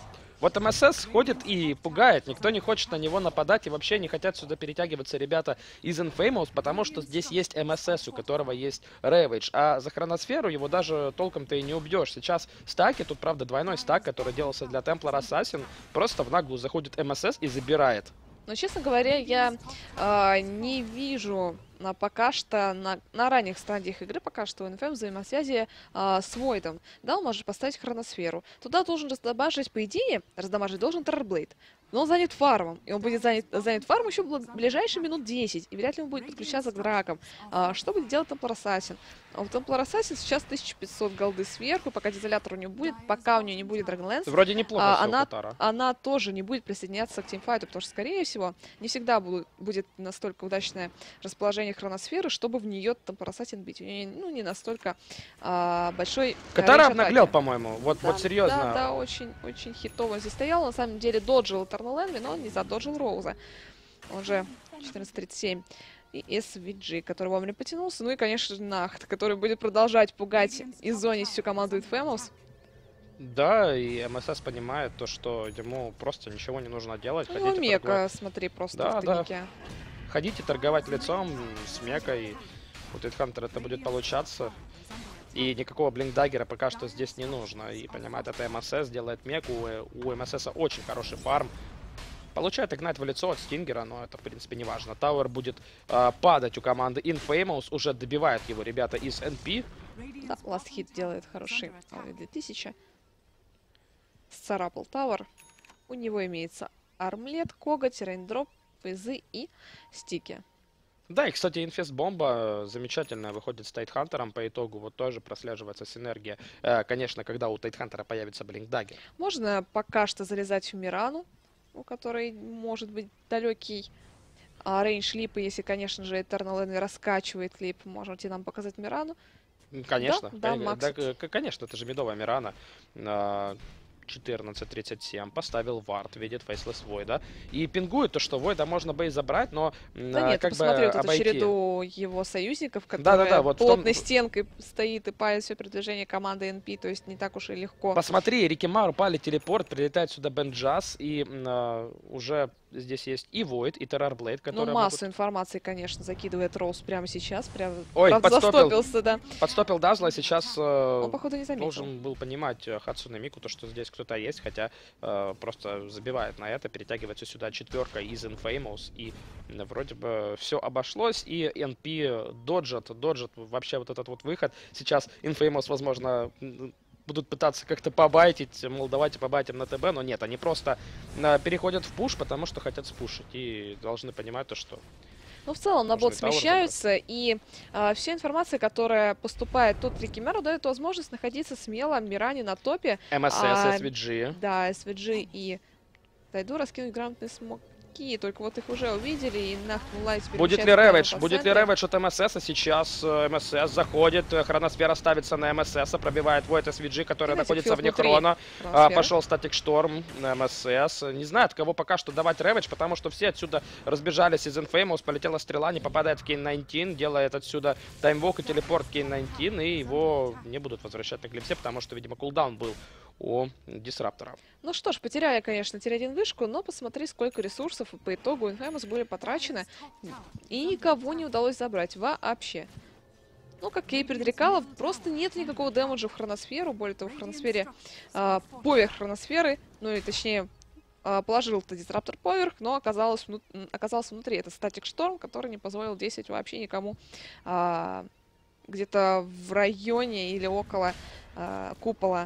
Вот МСС ходит и пугает, никто не хочет на него нападать, и вообще не хотят сюда перетягиваться ребята из Infamous, потому что здесь есть МСС, у которого есть Ravage, а за хроносферу его даже толком-то и не убьешь. Сейчас стаки, тут правда двойной стак, который делался для Templar Assassin, просто в наглую заходит МСС и забирает. Но, честно говоря, я э, не вижу на пока что, на, на ранних стадиях игры, пока что у эн эф эм взаимосвязи э, с Войдом. Да, он может поставить хроносферу. Туда должен раздамажить, по идее, раздамажить должен Террорблейд. Но он занят фармом, и он будет занят, занят фармом еще в ближайшие минут десять, и вряд ли он будет подключаться к дракам. А, что будет делать Templar Assassin? А у Templar Assassin сейчас тысяча пятьсот голды сверху, пока дизолятора у нее будет, пока у нее не будет Dragonlance. Вроде неплохо а, всё у она, Катара. она тоже не будет присоединяться к тимфайту, потому что, скорее всего, не всегда будут, будет настолько удачное расположение хроносферы, чтобы в нее Templar Assassin бить. У нее ну, не настолько а, большой Катара рейндж обнаглел, атаки. по-моему. Вот, Да, вот серьезно. Да, да, очень, очень хитово здесь стоял. На самом деле доджил Eternal Envy, но он не задоджил Роуза. Он же четырнадцать тридцать семь. И эс ви джи, который вовремя потянулся. Ну и, конечно же, Нахт, который будет продолжать пугать и зонить всю команду Infamous. Да, и МСС понимает то, что ему просто ничего не нужно делать. Ну, Ходите Мека, торговать. смотри, просто Да, в да. тайнике. Ходите торговать лицом с Мекой. У Тайтхантера это будет получаться. И никакого блинкдаггера пока что здесь не нужно. И понимает, это МСС делает Меку. У, у МСС очень хороший фарм. Получает игнайт в лицо от Стингера, но это, в принципе, не важно. Тауэр будет э, падать у команды Infamous. Уже добивают его ребята из эн пи. Да, Last Hit делает хороший две тысячи. Сцарапал Тауэр. У него имеется армлет, коготь, рейндроп, фейзы и стики. Да, и, кстати, инфест-бомба замечательная выходит с Тайтхантером по итогу. Вот тоже прослеживается синергия. Э, конечно, когда у Тайтхантера появится блинкдаггер. Можно пока что залезать в Мирану, у которой может быть далекий а, рейндж липа, если, конечно же, Eternal Envy раскачивает клип. Можете нам показать Мирану? Конечно, Да, да, кон- Макс. да, к- конечно, это же медовая Мирана. А, четырнадцать тридцать семь, поставил вард, видит фейслес Войда. И пингует то, что Войда можно бы и забрать, но м, Да а, нет, как ты бы посмотри вот эту обойти. череду его союзников, Да-да-да, которая вот в том- плотной стенкой стоит и палит все продвижение команды эн пи, то есть не так уж и легко. Посмотри, Рикимару пали телепорт, прилетает сюда Бенджас, и м, а, уже здесь есть и Войд, и Террорблейд, Ну, которые массу могут... информации, конечно, закидывает Роуз прямо сейчас. Прям, Ой, правда, подстопил. застопился, да. Подстопил Дазла, сейчас э, Он, походу, не заметил. должен был понимать э, Хацуне Мику, то, что здесь кто-то есть, хотя э, просто забивает на это, перетягивается сюда четверка из Infamous, и э, вроде бы все обошлось, и эн пи доджат, доджат вообще вот этот вот выход. Сейчас Infamous, возможно, м, будут пытаться как-то побайтить, мол, давайте побайтим на ТБ, но нет, они просто э, переходят в пуш, потому что хотят спушить, и должны понимать то, что... Ну, в целом, на Можно бот и Тауэр смещаются, и а, вся информация, которая поступает тут Рикимеру, дает возможность находиться смело в Миране на топе. МСС, А, эс ви джи. Да, эс ви джи и Тайду раскинуть грамотные смоки, только вот их уже увидели, и Нахт Мулайт Будет ли рэвидж? Будет ли рэвидж от МСС? Сейчас э, МСС заходит, э, хроносфера ставится на МСС, пробивает Void эс ви джи, который Кинетик находится филд вне внутри хрона. А, хроносферы. пошел статик шторм на МСС. Не знает, кого пока что давать рэвидж, потому что все отсюда разбежались из Infamous. Полетела стрела, не попадает в Кейн девятнадцать, делает отсюда таймвок и телепорт Кейн девятнадцать, и его не будут возвращать на глипсе, потому что, видимо, кулдаун был у дисрапторов. Ну что ж, потеряли, конечно, тир один вышку, но посмотри, сколько ресурсов по итогу Infamous были потрачены, и никого не удалось забрать вообще. Ну, как я и предрекала, просто нет никакого дэмэджа в хроносферу, более того, в хроносфере, а, поверх хроносферы, ну и точнее, а, положил-то дисраптор поверх, но оказалось вну оказался внутри. Это статик шторм, который не позволил действовать вообще никому а, где-то в районе или около а, купола.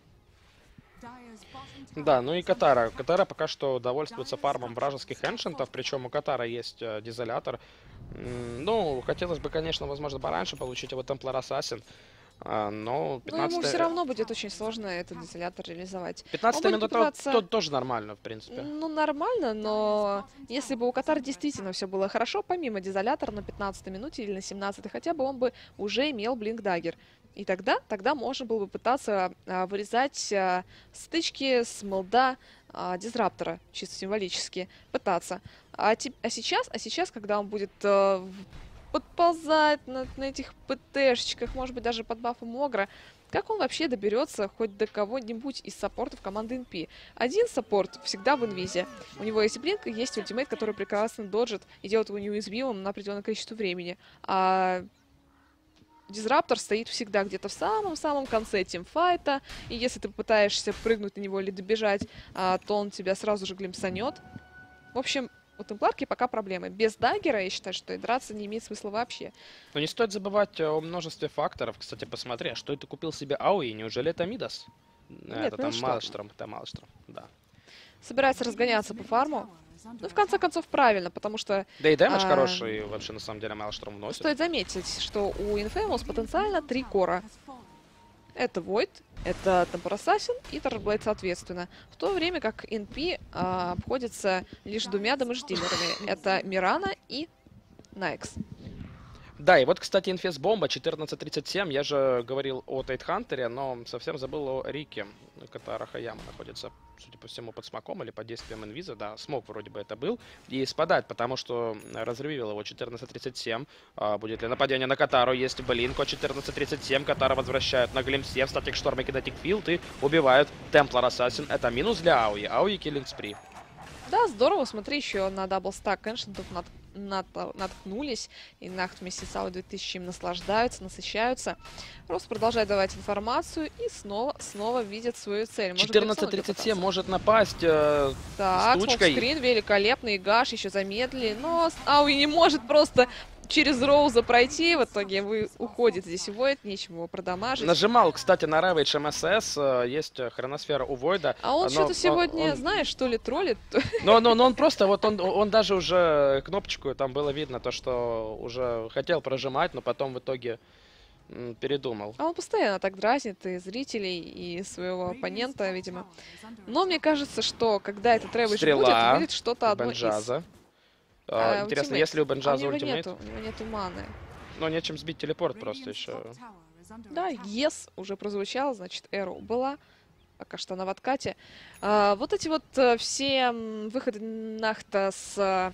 Да, ну и Катара. Катара пока что довольствуется фармом вражеских эншентов, причем у Катара есть э, дизолятор. М, Ну, хотелось бы, конечно, возможно, пораньше получить его Templar Assassin, а, но Но ему все пятнадцатая равно будет очень сложно этот дизолятор реализовать. пятнадцатая Он будет минута пытаться- то- тоже нормально, в принципе. Ну, нормально, но если бы у Катара действительно все было хорошо, помимо дизолятора на пятнадцатой минуте или на семнадцатой, хотя бы он бы уже имел блинк-даггер. И тогда, тогда можно было бы пытаться а, вырезать а, стычки с молда а, дизраптора, чисто символически, пытаться. А, те- а сейчас, а сейчас, когда он будет а, в- подползать на, на этих ПТшечках, может быть, даже под бафом Огра, Как он вообще доберется хоть до кого-нибудь из саппортов команды эн пи? Один саппорт всегда в инвизе. У него есть блинк, и есть ультимейт, который прекрасно доджит и делает его неуязвимым на определенное количество времени. А Дизраптор стоит всегда где-то в самом-самом конце тимфайта, и если ты попытаешься прыгнуть на него или добежать, а, то он тебя сразу же глимпсанет. В общем, у темпларки пока проблемы. Без даггера, я считаю, что и драться не имеет смысла вообще. Но не стоит забывать о множестве факторов. Кстати, посмотри, а что это купил себе Ауи? Неужели это Мидас? Нет, это ну там что? Малштром, это Малштром, да. Собирается разгоняться по фарму. Ну, в конце концов, правильно, потому что Да и дэмэдж А, хороший, вообще, на самом деле, Малштром вносит. стоит заметить, что у Infamous потенциально три кора. Это Void, это Temper Assassin и Terrorblade, соответственно. В то время как эн пи а, обходится лишь двумя дамэдж-дилерами. Это Мирана и Найкс. Да, и вот, кстати, инфес-бомба четырнадцать тридцать семь. Я же говорил о Тайтхантере, но совсем забыл о Рике. Катара Хаяма находится, судя по всему, под смоком или под действием инвиза. Да, смок вроде бы это был. И спадает, потому что разрывил его четырнадцать тридцать семь. А, будет ли нападение на Катару? Есть блинко четырнадцать тридцать семь. Катара возвращают на глимсе в статик шторм и кинетик филд и убивают Темплар Ассасин. Это минус для Ауи. Ауи киллинг спри. Да, здорово, смотри, еще на даблстак эншентов над, над, наткнулись. И Нахт вместе с Ауи две тысячи им наслаждаются, насыщаются. Рос продолжает давать информацию и снова, снова видит свою цель. Может, четырнадцать Грифсону тридцать семь попытаться? может напасть э, Так, с тучкой. смокскрин великолепный, Гаш еще замедлили, но Ауи не может просто через Роуза пройти, в итоге вы уходит здесь Void, нечем его продамажить. Нажимал, кстати, на Ravage эм эс эс, э, есть э, хроносфера у Войда. А он но что-то сегодня, он- знаешь, что ли, троллит? Но, но, но он просто, вот он, он даже уже кнопочку, там было видно то, что уже хотел прожимать, но потом в итоге м, передумал. А он постоянно так дразнит и зрителей, и своего оппонента, видимо. Но мне кажется, что когда этот Рэвидж Стрела будет, будет что-то одно из... Бенджаза. А, А, интересно, ультимейт. если у А у Бенджаза него ультимейт, нету, у него нету маны. но нечем сбить телепорт просто еще. Да, Yes уже прозвучал, значит, Arrow была. Пока что она в откате. А, вот эти вот а, все м, выходы Нахта с а,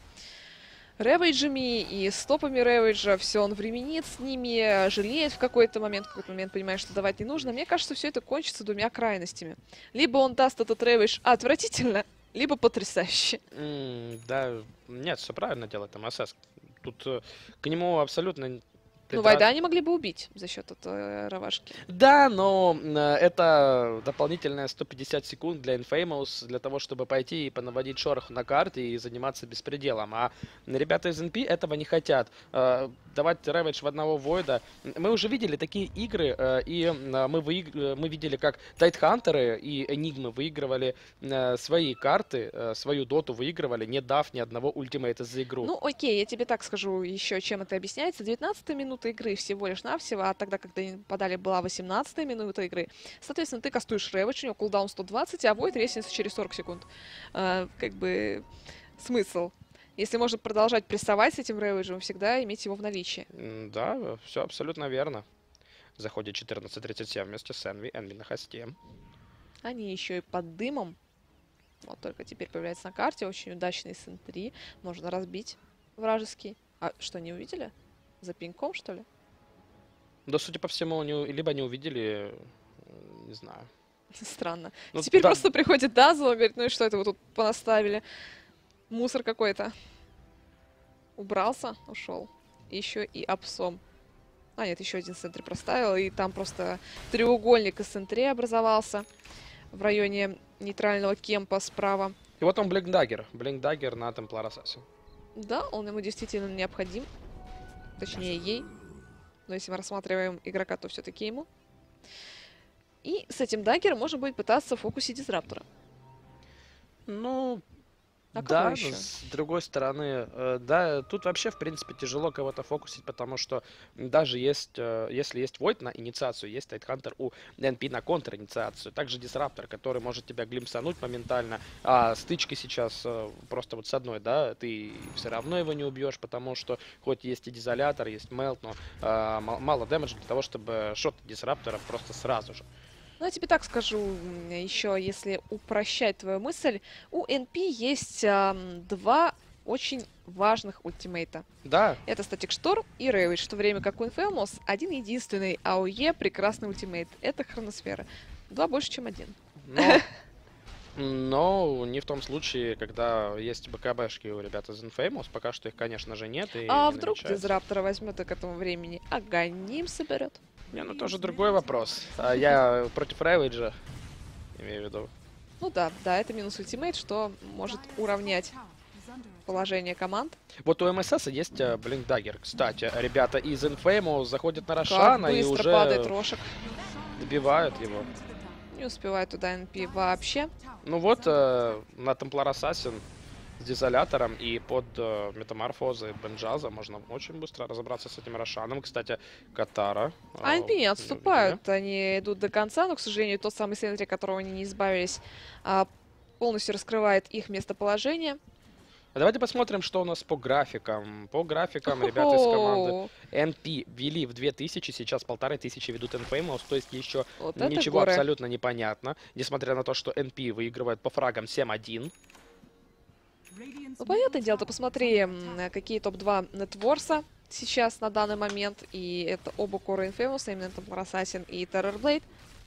Рэвиджами и стопами Рэвиджа, все он временит с ними, жалеет в какой-то момент, в какой-то момент понимает, что давать не нужно. Мне кажется, все это кончится двумя крайностями. Либо он даст этот Рэвидж отвратительно, либо потрясающе. М, да, нет, все правильно делает эм эс эс. Тут э, к нему абсолютно... Ну, притра- Вайда они могли бы убить за счет этой э, равашки. Да, но э, это дополнительные сто пятьдесят секунд для Infamous, для того, чтобы пойти и понаводить шорох на карте и заниматься беспределом. А ребята из эн пи этого не хотят. Э, давать Ravage в одного Войда. Мы уже видели такие игры, э, и э, мы, выиг- э, мы видели, как Тайтхантеры и Энигмы выигрывали э, свои карты, э, свою доту выигрывали, не дав ни одного ультимейта за игру. Ну, окей, я тебе так скажу еще, чем это объясняется. девятнадцатая минута игры всего лишь навсего, а тогда, когда им подали, была восемнадцатая минута игры. Соответственно, ты кастуешь Рэвидж, у него кулдаун сто двадцать, а Void резнится через сорок секунд. А, как бы смысл. Если можно продолжать прессовать с этим Рэвиджем, всегда иметь его в наличии. М, Да, все абсолютно верно. Заходит четырнадцать тридцать семь вместе с Энви. Энви на хосте. Они еще и под дымом. Вот только теперь появляется на карте. Очень удачный сэн три. Можно разбить вражеский. А что, не увидели? За пинком, что ли? Да, судя по всему, не, либо не увидели, м, не знаю. Странно. Ну, Теперь да, просто приходит Дазл и говорит, ну и что это вы тут понаставили? Мусор какой-то. Убрался, ушел. Еще и апсом. А, нет, еще один центр проставил, и там просто треугольник из центре образовался в районе нейтрального кемпа справа. И вот он Блинкдаггер. Блинкдаггер на Темплар Ассасин. Да, он ему действительно необходим. Точнее, ей. Но если мы рассматриваем игрока, то все-таки ему. И с этим даггером можно будет пытаться фокусить дизраптора. Ну, А кого да, еще? но с другой стороны, э, да, тут вообще, в принципе, тяжело кого-то фокусить, потому что даже есть, э, если есть Void на инициацию, есть Тайтхантер у эн пи на контр-инициацию. Также Дисраптор, который может тебя глимсануть моментально. А стычки сейчас э, просто вот с одной, да, ты все равно его не убьешь, потому что хоть есть и дизолятор, есть мелт, но э, мал- мало дэмэджа для того, чтобы шот Дисраптора просто сразу же. Ну, я тебе так скажу, еще если упрощать твою мысль, у эн пи есть ам, два очень важных ультимейта. Да, Это Static Storm и Ravage, в то время как у Infamous один единственный АОЕ прекрасный ультимейт. Это Хроносфера. Два больше, чем один. но, но не в том случае, когда есть БКБшки у ребят из Infamous. Пока что их, конечно же, нет. И А не вдруг намечается. Дизраптора возьмет и к этому времени Аганим соберет? Не, ну тоже другой вопрос. А я против Ravage имею в виду. Ну да, да, это минус ультимейт, что может уравнять положение команд. Вот у МСС есть Blink Dagger. Кстати, ребята из Infamous заходят на Как Рошана и быстро уже падает Рошек. добивают его. Не успевает туда эн пи вообще. Ну вот, э, на Templar Assassin с Дизолятором и под э, Метаморфозой Бенджаза можно очень быстро разобраться с этим Рошаном. Кстати, Катара. э, А эн пи не в- отступают, они идут до конца, но, к сожалению, тот самый Сентри, от которого они не избавились, а, полностью раскрывает их местоположение. А давайте посмотрим, что у нас по графикам. По графикам ребята из команды Хо-хо! эн пи вели в две тысячи, сейчас полторы тысячи ведут Infamous, то есть еще Вот это ничего горы. абсолютно непонятно, несмотря на то, что эн пи выигрывает по фрагам семь один. Ну, понятное дело, ты посмотри, м, какие топ два Нетворса сейчас на данный момент, и это оба кора Infamous, именно Templar Assassin и Terrorblade.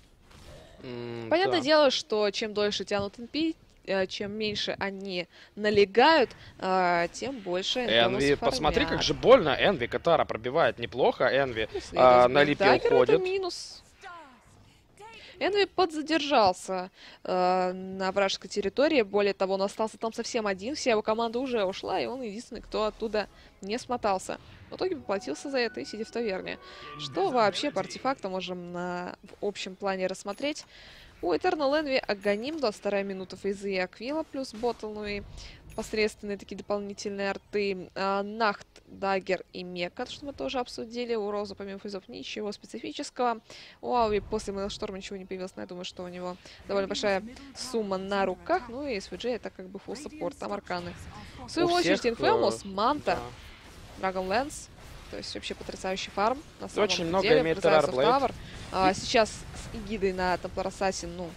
М, Понятное да. дело, что чем дольше тянут эн пи, э, чем меньше они налегают, э, тем больше Энви, Infamous посмотри, как фармят. же больно. Энви Катара пробивает неплохо. Энви Если а, это на Блink липе Dagger, это уходит. минус. Энви подзадержался э, на вражеской территории. Более того, он остался там совсем один. Вся его команда уже ушла, и он единственный, кто оттуда не смотался. В итоге поплатился за это и сидит в таверне. Что вообще по артефактам можем на, в общем плане рассмотреть? У Eternal Envy Аганим, двадцать вторая минута Фейзы и Аквила, плюс Ботл, ну и посредственные такие дополнительные арты. А, Нахт, Даггер и Мека, что мы тоже обсудили. У Роза, помимо фейзов, ничего специфического. У Ауи после Мейлшторма ничего не появилось, но я думаю, что у него довольно большая сумма на руках. Ну и эс ви джи это как бы full support, там арканы. В свою У очередь, всех, Infamous, э, Манта, Да. Dragonlance. То есть вообще потрясающий фарм. На самом Очень много деле, имеет врезается в Terrorblade. тавер. А, сейчас с эгидой на Templar Assassin, ну,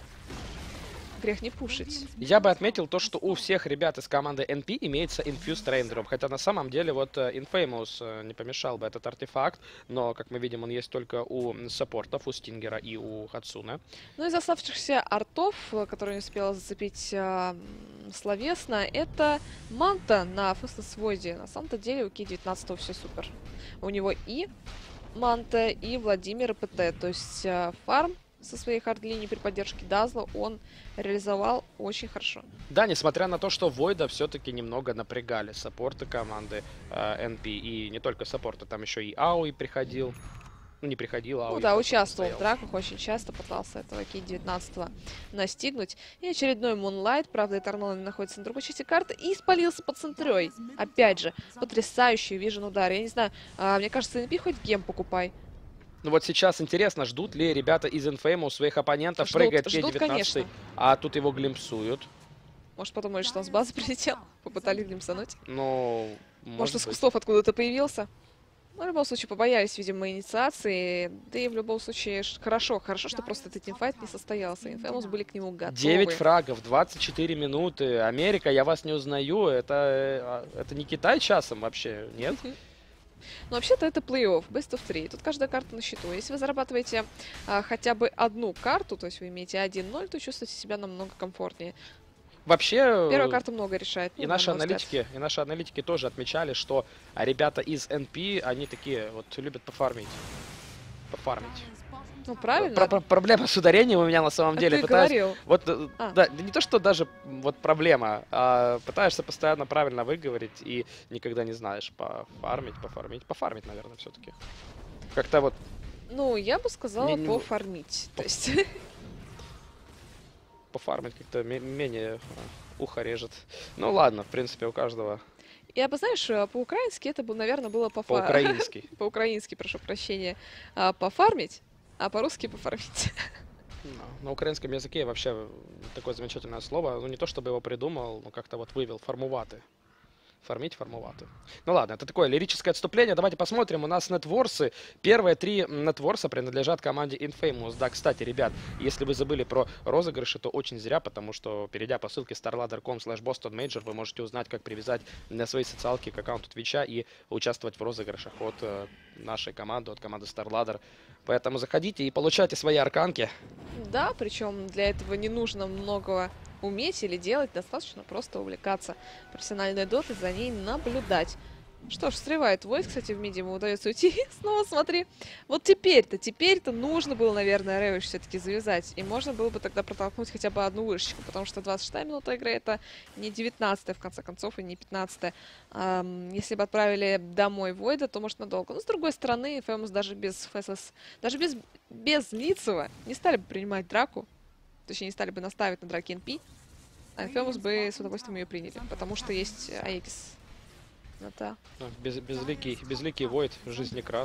грех не пушить. Я бы отметил то, что у всех ребят из команды эн пи имеется Infused Raindrop, хотя на самом деле вот э, Infamous э, не помешал бы этот артефакт, но, как мы видим, он есть только у саппортов, у Стингера и у Хацуна. Ну, из оставшихся артов, э, которые не успела зацепить а, м, словесно, это Манта на Фэстлес Войде. На самом-то деле у Ки девятнадцать все супер. У него и Манта, и Владимир, и ПТ. То есть а, фарм со своей хард-линии при поддержке Дазла он реализовал очень хорошо. Да, несмотря на то, что Войда все-таки немного напрягали саппорты команды э, эн пи, и не только саппорты, там еще и Ауи приходил. Ну, не приходил, Ауи Ну да, просто участвовал в стоял. драках очень часто, пытался этого Ки девятнадцать настигнуть. И очередной Moonlight, правда, Eternal находится на другой части карты, и спалился под центрой. Опять же, потрясающий вижен удар. Я не знаю, а, мне кажется, эн пи хоть гем покупай. Ну вот сейчас интересно, ждут ли ребята из Infamous своих оппонентов, Ждут, прыгает ждут, Ке девятнадцать, конечно. а тут его глимпсуют. Может, подумали, что он с базы прилетел, попытались глимсануть. Ну, Может, может из быть. кустов откуда-то появился. Ну, в любом случае, побоялись, видимо, инициации. Да и в любом случае, ш- хорошо, хорошо, что просто этот тимфайт не состоялся. Infamous были к нему готовы. девять фрагов, двадцать четыре минуты. Америка, я вас не узнаю. Это, э, а, это не Китай часом вообще, нет? Но вообще-то это плей-офф, best of three. Тут каждая карта на счету. Если вы зарабатываете а, хотя бы одну карту, то есть вы имеете один ноль, то чувствуете себя намного комфортнее. Вообще, Первая карта много решает. и ну, на наши мой взгляд. аналитики, и наши аналитики тоже отмечали, что а, ребята из эн пи, они такие вот любят пофармить. Пофармить. Ну, правильно. Про- про- проблема с ударением у меня на самом А деле. ты Пытаюсь- говорил. Вот, э, А. да, не то, что даже м, вот проблема, а пытаешься постоянно правильно выговорить и никогда не знаешь, пофармить, пофармить, пофармить, наверное, все-таки. Как-то вот Ну, я бы сказала, Не- не- пофармить. То есть, пофармить как-то ме- менее а, ухо режет. Ну ладно, в принципе, у каждого я бы, знаешь, э, по-украински это бы, наверное, было пофа- по-украински. по-украински, прошу прощения, а, пофармить, а по-русски пофармить. Ну, на украинском языке вообще такое замечательное слово. Ну, не то чтобы его придумал, но как-то вот вывел формувати. фармить формулаты. Ну ладно, это такое лирическое отступление. Давайте посмотрим. У нас нетворсы. Первые три нетворса принадлежат команде Infamous. Да, кстати, ребят, если вы забыли про розыгрыши, то очень зря, потому что, перейдя по ссылке starladder точка com слэш boston major, вы можете узнать, как привязать на свои социалки к аккаунту Твича и участвовать в розыгрышах от э, нашей команды, от команды StarLadder. Поэтому заходите и получайте свои арканки. Да, причем для этого не нужно многого уметь или делать, достаточно просто увлекаться профессиональной дотой, за ней наблюдать. Что ж, срывает Void, кстати, в миде ему удается уйти. Снова смотри. Вот теперь-то, теперь-то нужно было, наверное, Рэвидж все-таки завязать. И можно было бы тогда протолкнуть хотя бы одну вышечку, потому что двадцать шестая минута игры — это не девятнадцатая, в конце концов, и не пятнадцатая. Эм, если бы отправили домой Войда, то, может, надолго. Но, с другой стороны, Infamous даже без ФСС, даже без, без Мицева не стали бы принимать драку. Точнее, не стали бы настаивать на драке эн пи. А Infamous бы с удовольствием ее приняли, потому что есть Аегис. Да. Без, безликий, безликий Void, жизнекрат.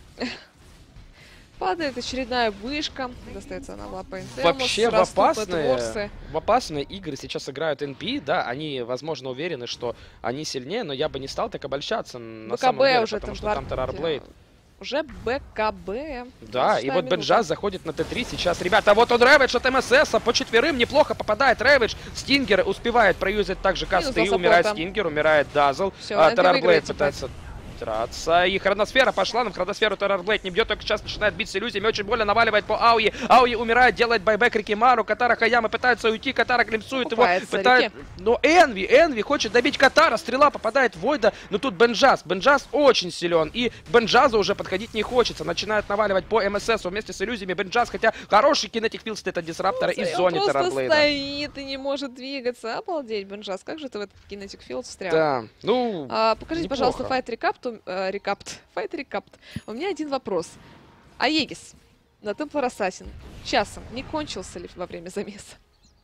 Падает очередная вышка. Достается она в лапы Infamous. Вообще в опасные, нетворсы. в опасные игры сейчас играют эн пи. Да, они, возможно, уверены, что они сильнее, но я бы не стал так обольщаться на самом деле, уже потому что темплар- там Terrorblade. Уже БКБ. Да, и вот минута. Бенджаз заходит на тэ три сейчас. Ребята, вот он Рэвидж от эм эс эс, по четверым неплохо попадает Рэвидж. Стингер успевает проюзать также косты. Минус Умирает саппорта. Стингер, умирает Дазл. Всё, А, эн пи Terrorblade выигрывает пытается драться. И хроносфера пошла, но в хроносферу Terrorblade не бьет, только сейчас начинает бить с иллюзиями. Очень больно наваливает по Ауи. Ауи умирает, делает байбек Рикимару. Катара Хаяма пытается уйти, Катара глимсует его. Купается Пытает... Рики. Но Энви, Энви хочет добить Катара. Стрела попадает в Войда, но тут Бенджаз. Бенджаз очень силен, и Бенджазу уже подходить не хочется. Начинает наваливать по эм эс эс вместе с иллюзиями. Бенджаз, хотя хороший кинетик филд стоит от дисраптора и в зоне Он просто Terrorblade. стоит и не может двигаться. Обалдеть, Бенджаз. Как же ты в этот кинетик филд встрял? Да, ну... А, покажите, неплохо. пожалуйста, файт рекапт. Э, рекапт. Файт рекапт. У меня один вопрос. Аегис на Templar Assassin часом не кончился ли во время замеса?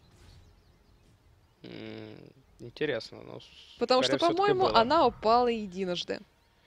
М, Интересно. Но, Потому скорее что, всего, таки по-моему, было. она упала единожды.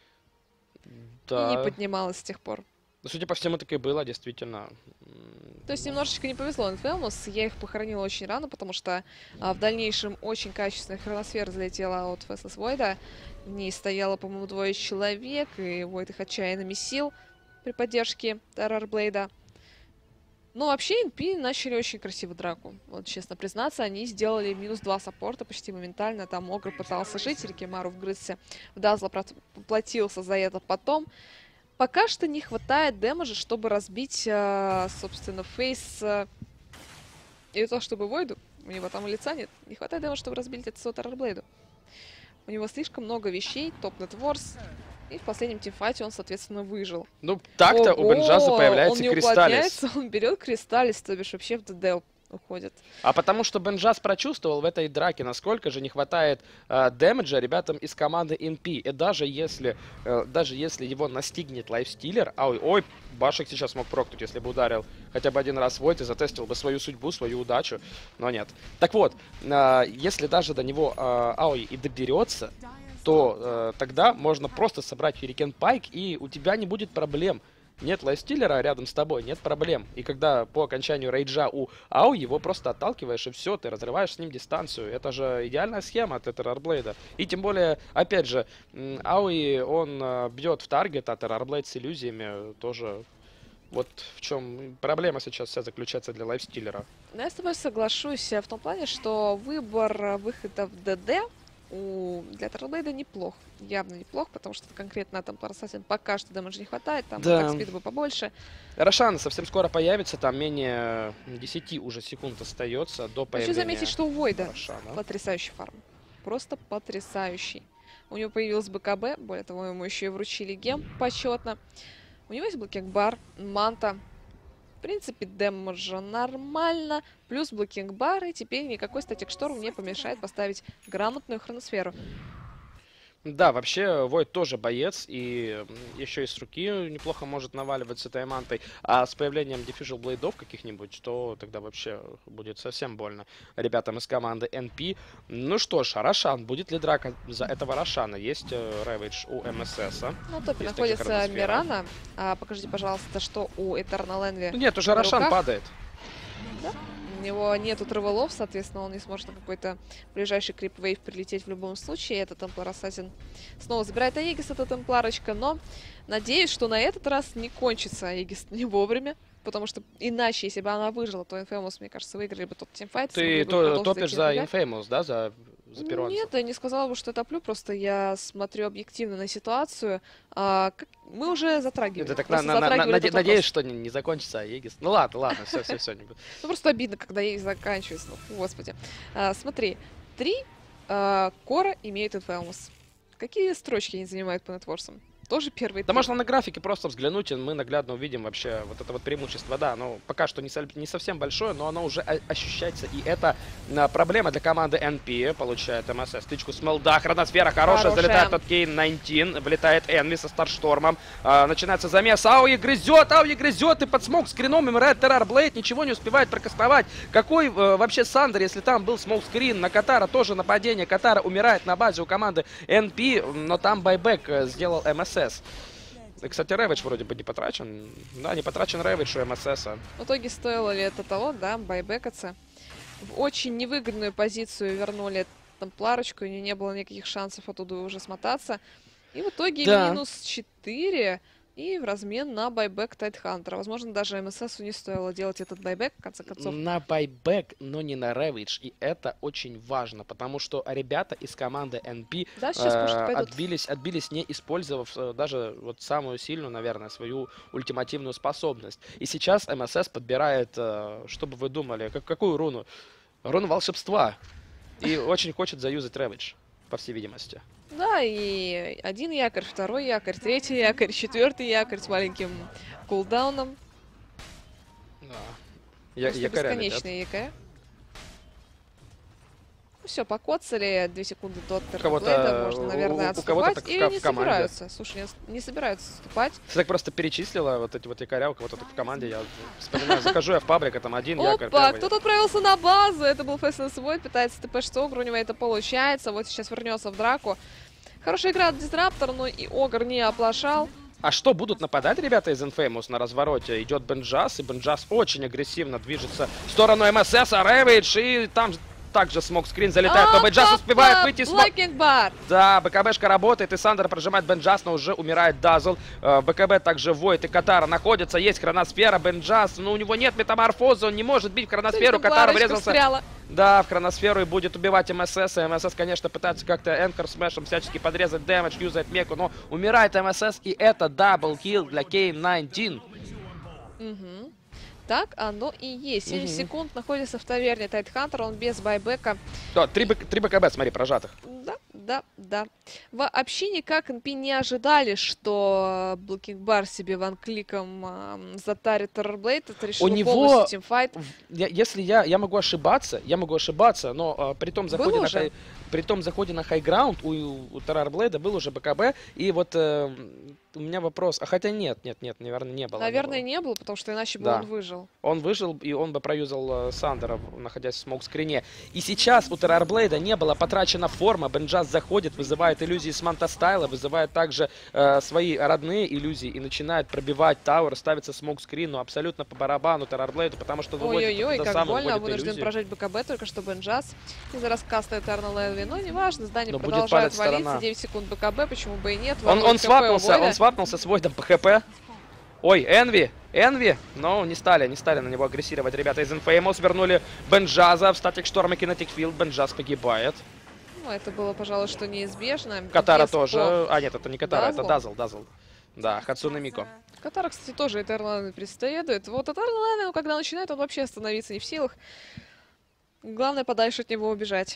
Да. И не поднималась с тех пор. Ну, судя по всему, так и было, действительно. М, То есть немножечко не повезло Infamous. Я их похоронила очень рано, потому что а, в дальнейшем очень качественная хроносфера залетела от эф эс эс Void. В ней стояло, по-моему, двое человек, и Void их отчаянно месил при поддержке Terrorblade. Но вообще эн пи начали очень красиво драку. Вот, честно признаться, они сделали минус два саппорта почти моментально. Там Огр пытался жить, Рикимару вгрызся в Дазла, поплатился за это потом. Пока что не хватает дэмэджа, чтобы разбить, э, собственно, фейс. Э, и то, чтобы Войду, у него там и лица нет, не хватает дэмэджа, чтобы разбить это Terrorblade. У него слишком много вещей, топ-нетворс. И в последнем тимфайте он, соответственно, выжил. Ну, так-то у Бенджаза Ого, появляется он не Кристаллис. уплотняется, он берет Кристаллис, то бишь вообще в ДД уходит. А потому что Бенджаз прочувствовал в этой драке, насколько же не хватает э, дэмэджа ребятам из команды эн пи. И даже если, э, даже если его настигнет лайфстиллер, а ой, ой, Башек сейчас мог прокнуть, если бы ударил хотя бы один раз Войд и затестил бы свою судьбу, свою удачу, но нет. Так вот, э, если даже до него э, Ауи и доберется, то э, тогда можно просто собрать Hurricane Pike, и у тебя не будет проблем. Нет лайфстиллера рядом с тобой, нет проблем. И когда по окончанию рейджа у Ау его просто отталкиваешь, и все, ты разрываешь с ним дистанцию. Это же идеальная схема от Terrorblade. И тем более, опять же, Ауи, он э, бьет в таргет, а Terrorblade с иллюзиями тоже... Вот в чем проблема сейчас вся заключается для лайфстиллера. Но я с тобой соглашусь в том плане, что выбор выхода в ДД у... для Terrorblade неплох. Явно неплох, потому что конкретно на Templar Assassin пока что дэмэджа не хватает, там Да. так спида бы побольше. Рошан совсем скоро появится, там менее десяти уже секунд остается до появления. Хочу заметить, что у Войда Рошана. потрясающий фарм. Просто потрясающий. У него появилась БКБ, более того, ему еще и вручили гем почетно. У него есть блокинг-бар, манта. В принципе, дэмэджа нормально. Плюс блокинг-бар, и теперь никакой статик шторм не помешает поставить грамотную хроносферу. Да, вообще Войд тоже боец, и еще и с руки неплохо может наваливать с этой мантой. А с появлением Diffusal Блейдов каких-нибудь, то тогда вообще будет совсем больно ребятам из команды эн пи. Ну что ж, Рошан. Будет ли драка за этого Рошана? Есть Рэвидж у эм эс эс. Ну, в топе Есть находится также хроносфера. Мирана. А, покажите, пожалуйста, что у Eternal Envy Нет, уже на Рошан руках. падает. него нету тревелов, соответственно, он не сможет на какой-то ближайший крип-вейв прилететь в любом случае. Это Темплар Ассасин снова забирает Аегис, это Темпларочка, но надеюсь, что на этот раз не кончится Аегис не вовремя. Потому что иначе, если бы она выжила, то Infamous, мне кажется, выиграли бы тот тимфайт. Ты то, топишь за Infamous, да, за, за перуанцев? Нет, я не сказала бы, что я топлю, просто я смотрю объективно на ситуацию. А, как... Мы уже затрагиваем. Ты так на, на, на, наде, надеюсь, что не, не закончится Аегис. Ну ладно, ладно, все, все, все. Ну просто обидно, когда Аегис заканчивается. Ну, господи. А, смотри, три а, кора имеют Infamous. Какие строчки они занимают по нетворсам? Тоже первый. Да можно на графике просто взглянуть, и мы наглядно увидим вообще вот это вот преимущество. Да, ну пока что не, со не совсем большое, но оно уже ощущается. И это а, проблема для команды эн пи. Получает МСС тычку с мелда. Хроносфера хорошая, Хорошая. залетает от Кейн девятнадцать. Влетает Энви со Старштормом. А, начинается замес. Ауи грызет, Ауи грызет. И под смог скрином умирает Террорблейд. Ничего не успевает прокастовать. Какой э, вообще Сандер, если там был смолскрин на Катара, тоже нападение. Катара умирает на базе у команды эн пи, но там байбек сделал МСС. И, кстати, Рэвидж вроде бы не потрачен. Да, не потрачен Рэвидж у МСС. В итоге стоило ли это того, да, байбекаться. В очень невыгодную позицию вернули Темпларочку, у нее не было никаких шансов оттуда уже смотаться. И в итоге да. минус четыре. И в размен на байбек Тайтхантера. Возможно, даже МССу не стоило делать этот байбек, в конце концов. На байбек, но не на Рэвидж. И это очень важно, потому что ребята из команды эн пи да, сейчас, э, может, отбились, отбились, не использовав э, даже вот самую сильную, наверное, свою ультимативную способность. И сейчас МСС подбирает, э, что бы вы думали, как, какую руну? Руну волшебства. И очень хочет заюзать Рэвидж, по всей видимости. Да, и один якорь, второй якорь, третий якорь, четвертый якорь с маленьким кулдауном. Да. Я, бесконечные якоря. Ну все, покоцали, две секунды до Террорблейда, можно, наверное, у, у кого-то отступать. Или не в команде. собираются, слушай, не, не собираются отступать. Ты так просто перечислила вот эти вот якоря, у кого-то так в команде, я вспоминаю, захожу я в паблик, а там один якорь. Опа, кто-то отправился на базу, это был Фэсенс Войд, пытается ТП-шить Огр, у него это получается, вот сейчас вернется в драку. Хорошая игра от Дизраптор, но и Огр не оплошал. А что, будут нападать ребята из Infamous на развороте? Идет Бенджас, и Бенджас очень агрессивно движется в сторону МСС, а Рэвидж, и там также смок-скрин залетает, но Бенджас успевает выйти. Смок... Да, БКБшка работает, и Сандер прожимает Бенджас, но уже умирает Дазл. БКБ также Войд и Катара находятся, есть хроносфера, Бенджас, но у него нет метаморфоза, он не может бить в хроносферу, Катара врезался. Встряла. Да, в хроносферу и будет убивать МСС. И МСС, конечно, пытается как-то энкор смешем всячески подрезать дэмэдж, юзает меку, но умирает МСС, и это даблкилл для Кейн девятнадцать. Угу. Так оно и есть. семьдесят угу. секунд находится в таверне Тайтхантер, он без байбека. Да, три БКБ, смотри, прожатых. Да, да, да. Вообще никак эн пи не ожидали, что Блокинг Бар себе ванкликом э, затарит Террорблейд. Это решил полностью тимфайт. Если я, я могу ошибаться, я могу ошибаться, но э, при том заходе на хай, при том заходе на хайграунд у, у Террорблейда был уже БКБ, и вот э, у меня вопрос, а хотя нет, нет, нет, наверное, не было. Наверное, не было, не было, потому что иначе бы да. он выжил. Он выжил, и он бы проюзал э, Сандера, находясь в смок-скрине. И сейчас у Террорблейда не было потрачена форма, Бенджас заходит, вызывает иллюзии с Манта-стайла, вызывает также э, свои родные иллюзии и начинает пробивать тауэр, ставится смок-скрин, ну абсолютно по барабану Террорблейду, потому что выводит Ой-ой-ой, как сам больно, выводит вынужден иллюзию. прожать БКБ, только что Бенджас из-за раскаста Этернал Энви. Но неважно, здание Но продолжает валиться, сторона. девять секунд БКБ, почему бы и нет. Он, он свапнулся, он свапнулся с Войдом по ХП. Ой, Энви, Энви, но не стали, не стали на него агрессировать ребята из Infamous, вернули Бенджаза в статик шторм и кинетик филд, Бенджаз погибает. Ну, это было, пожалуй, что неизбежно. Катара Без тоже, по... а нет, это не Катара, Дазл? это Дазл, Дазл. Да, Хацуне Мико. Катара, кстати, тоже Этернал преследует. Вот Этернал, когда начинает, он вообще остановиться не в силах. Главное, подальше от него убежать.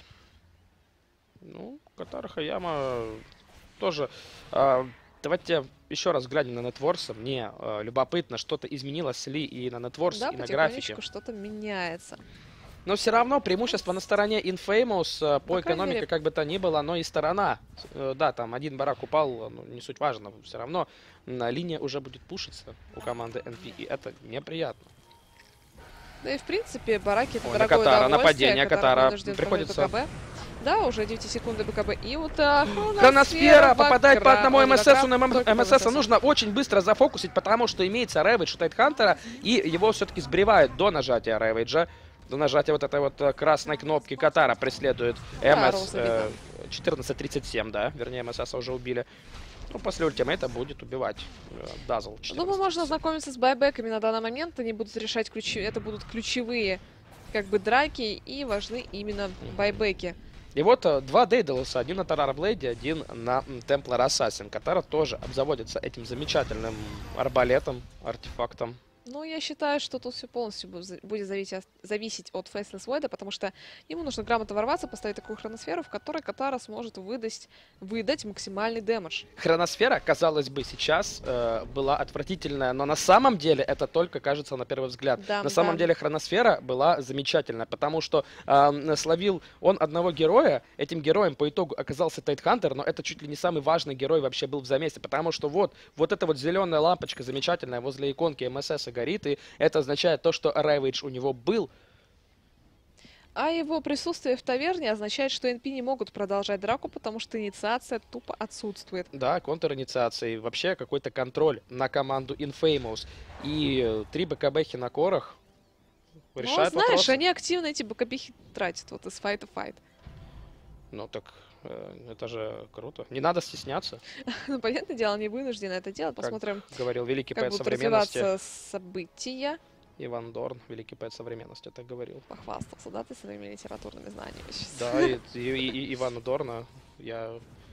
Ну, Катара Хаяма тоже... А, давайте еще раз глянем на нетворса. Мне э, любопытно, что-то изменилось ли и на нетворсе, Да, и на графике. что-то меняется. Но все равно преимущество на стороне Infamous э, по По экономике, мере... как бы то ни было, но и сторона. Э, да, там один барак упал, ну, не суть важно. Все равно э, линия уже будет пушиться у команды эн пи, и это неприятно. Да и в принципе бараки это Ой, дорогое Катара, удовольствие. нападение, Катара приходится... БКБ. Да, уже девять секунд БКБ. И вот а, Хроносфера попадает по одному МССу, на МСС нужно очень быстро зафокусить, потому что имеется Рэвидж у Тайтхантера, и его все-таки сбривают до нажатия Рэвиджа. до нажатия вот этой вот э, красной кнопки Катара преследует Да, МС Роза э, четырнадцать тридцать семь, да, вернее МСС уже убили. Ну, после ультимейта будет убивать э, Дазл. Думаю, можно ознакомиться с байбеками на данный момент. Они будут решать ключи... Это будут ключевые как бы драки, и важны именно байбеки. И вот э, два Дейдалуса, один на Террарблейде, один на Темплар Ассасин. Катара тоже обзаводится этим замечательным арбалетом, артефактом. Ну, я считаю, что тут все полностью бу- за- будет зависеть, зависеть от Faceless Void, потому что ему нужно грамотно ворваться, поставить такую хроносферу, в которой Катара сможет выдать, выдать максимальный дэмэдж. Хроносфера, казалось бы, сейчас э, была отвратительная, но на самом деле это только кажется на первый взгляд. Да, на самом да. деле хроносфера была замечательная, потому что э, словил он одного героя, этим героем по итогу оказался Тайтхантер, но это чуть ли не самый важный герой вообще был в замесе, потому что вот, вот эта вот зеленая лампочка замечательная возле иконки МСС горит, и это означает то, что Ravage у него был. А его присутствие в таверне означает, что эн пи не могут продолжать драку, потому что инициация тупо отсутствует. Да, контр-инициации, вообще какой-то контроль на команду Infamous. И э, три БКБхи на корах Но, решают знаешь, вопросы. они активно эти БКБхи тратят вот из файта файт. Ну так, э, это же круто. Не надо стесняться, Ну, понятное дело, они вынуждены это делать. Как Посмотрим, говорил великий как поэт будут современности развиваться события. Иван Дорн, великий поэт современности, так говорил. Похвастался, да, ты своими литературными знаниями сейчас. Да, и, и- и- и Ивана Дорна, я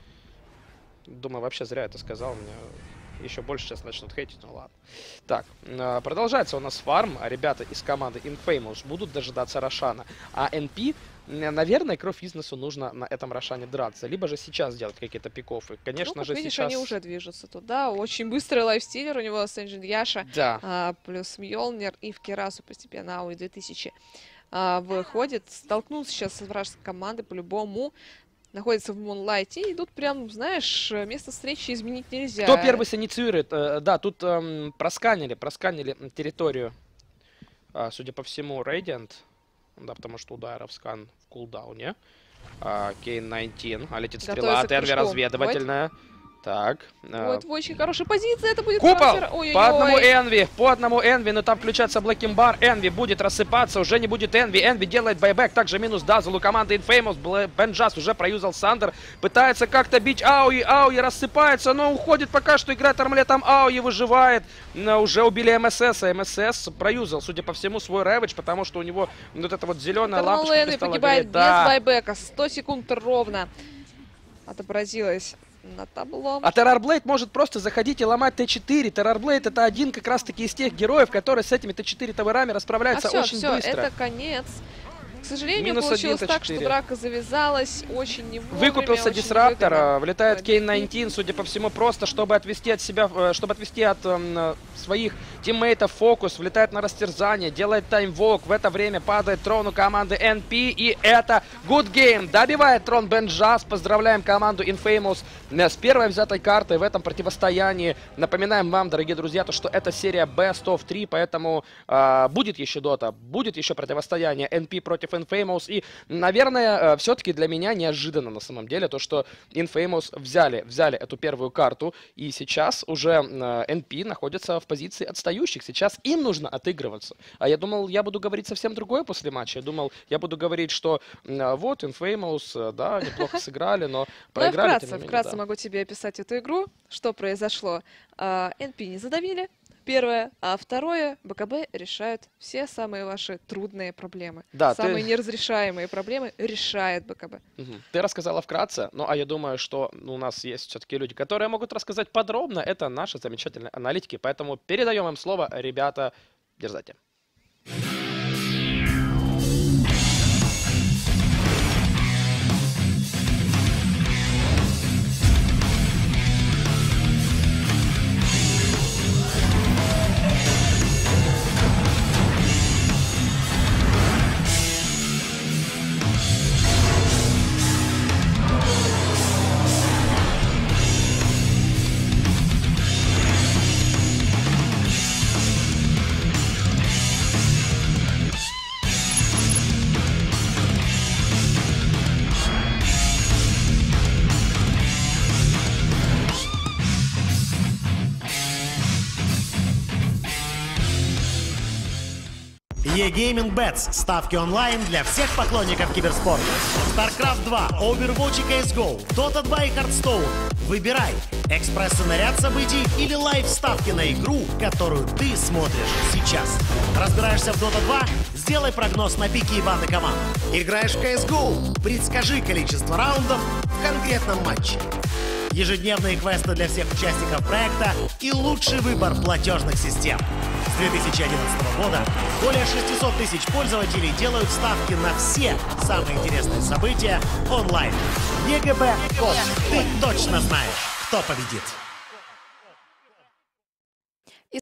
думаю, вообще зря это сказал. Меня еще больше сейчас начнут хейтить, ну ладно. Так, э, продолжается у нас фарм. А ребята из команды Infamous будут дожидаться Рошана. А эн пи, э, наверное, кровь бизнесу нужно на этом Рошане драться. Либо же сейчас делать какие-то пикофы. Конечно Ну, как же, видишь, сейчас... они уже движутся туда. Очень быстрый лайфстилер у него с Энджин Яша, Да. а, плюс Мьёлнир, и в Керасу постепенно Ауи две тысячи а, выходит. Столкнулся сейчас с вражеской командой по-любому. Находится в Мунлайте и идут прям, знаешь, место встречи изменить нельзя. Кто первый синициирует? Э, Да, тут эм, просканили, просканили м, территорию, а, судя по всему, Radiant, да, потому что у Дайров скан в кулдауне. А, Кейн девятнадцать, а летит стрела Готовится от к Энви прыжку. разведывательная. Так. э, Вот в очень хорошей позиции, это будет Купол! трансфер. Ой-ой-ой. По одному Энви, по одному Энви, но там включается Блэким Бар. Энви будет рассыпаться, уже не будет Энви. Энви делает байбек, также минус Дазл у команды Infamous. Блэ- Бенджас уже проюзал Сандер, пытается как-то бить Ауи, Ауи рассыпается, но уходит пока что, играет армлетом, Ауи выживает. Но уже убили МСС, а МСС проюзал, судя по всему, свой Рэвидж, потому что у него вот эта вот зеленая Тернал лампочка Энви перестала погибает гореть. без Да. байбека. сто секунд ровно отобразилось на табло. А Террорблейд может просто заходить и ломать Т четыре. Террорблейд это один как раз таки из тех героев, которые с этими Т четыре товарами расправляются а все, очень все, быстро. это конец. К сожалению, Минус получилось один так, что Т4. драка завязалась очень не вовремя, Выкупился очень Дисраптор, невыгодно. а, влетает Да, Кейн девятнадцать, судя по всему, просто чтобы отвести от себя, э, чтобы отвести от эм, э, своих тиммейтов фокус, влетает на растерзание, делает таймвок, в это время падает трон у команды эн пи, и это good game, добивает трон Бенджас, поздравляем команду Infamous э, с первой взятой картой в этом противостоянии. Напоминаем вам, дорогие друзья, то, что это серия Best of три, поэтому э, будет еще дота, будет еще противостояние эн пи против Infamous, и наверное, все-таки для меня неожиданно на самом деле то, что Infamous взяли, взяли эту первую карту, и сейчас уже э, эн пи находится в позиции отстающих. Сейчас им нужно отыгрываться. А я думал, я буду говорить совсем другое после матча. Я думал, я буду говорить, что э, вот, Infamous, э, да, неплохо сыграли, но Ну, я проиграли. вкратце, тем не менее, вкратце да. могу тебе описать эту игру. Что произошло? А, эн пи не задавили, первое. А второе, БКБ решают все самые ваши трудные проблемы. Да, ты- Самые неразрешаемые проблемы решает БКБ. Мгм. Ты рассказала вкратце, ну а я думаю, что у нас есть все-таки люди, которые могут рассказать подробно. Это наши замечательные аналитики, поэтому передаем им слово. Ребята, дерзайте. E-Gaming Bets. Ставки онлайн для всех поклонников киберспорта. StarCraft два, Overwatch и си эс го, Dota два и Hearthstone. Выбирай. Экспрессы ряд событий или лайв-ставки на игру, которую ты смотришь сейчас. Разбираешься в Dota два? Сделай прогноз на пики и баны команд. Играешь в си эс го? Предскажи количество раундов в конкретном матче. Ежедневные квесты для всех участников проекта и лучший выбор платежных систем. С две тысячи одиннадцатого года более шестисот тысяч пользователей делают ставки на все самые интересные события онлайн. ЕГБ Код. Ты точно знаешь, кто победит.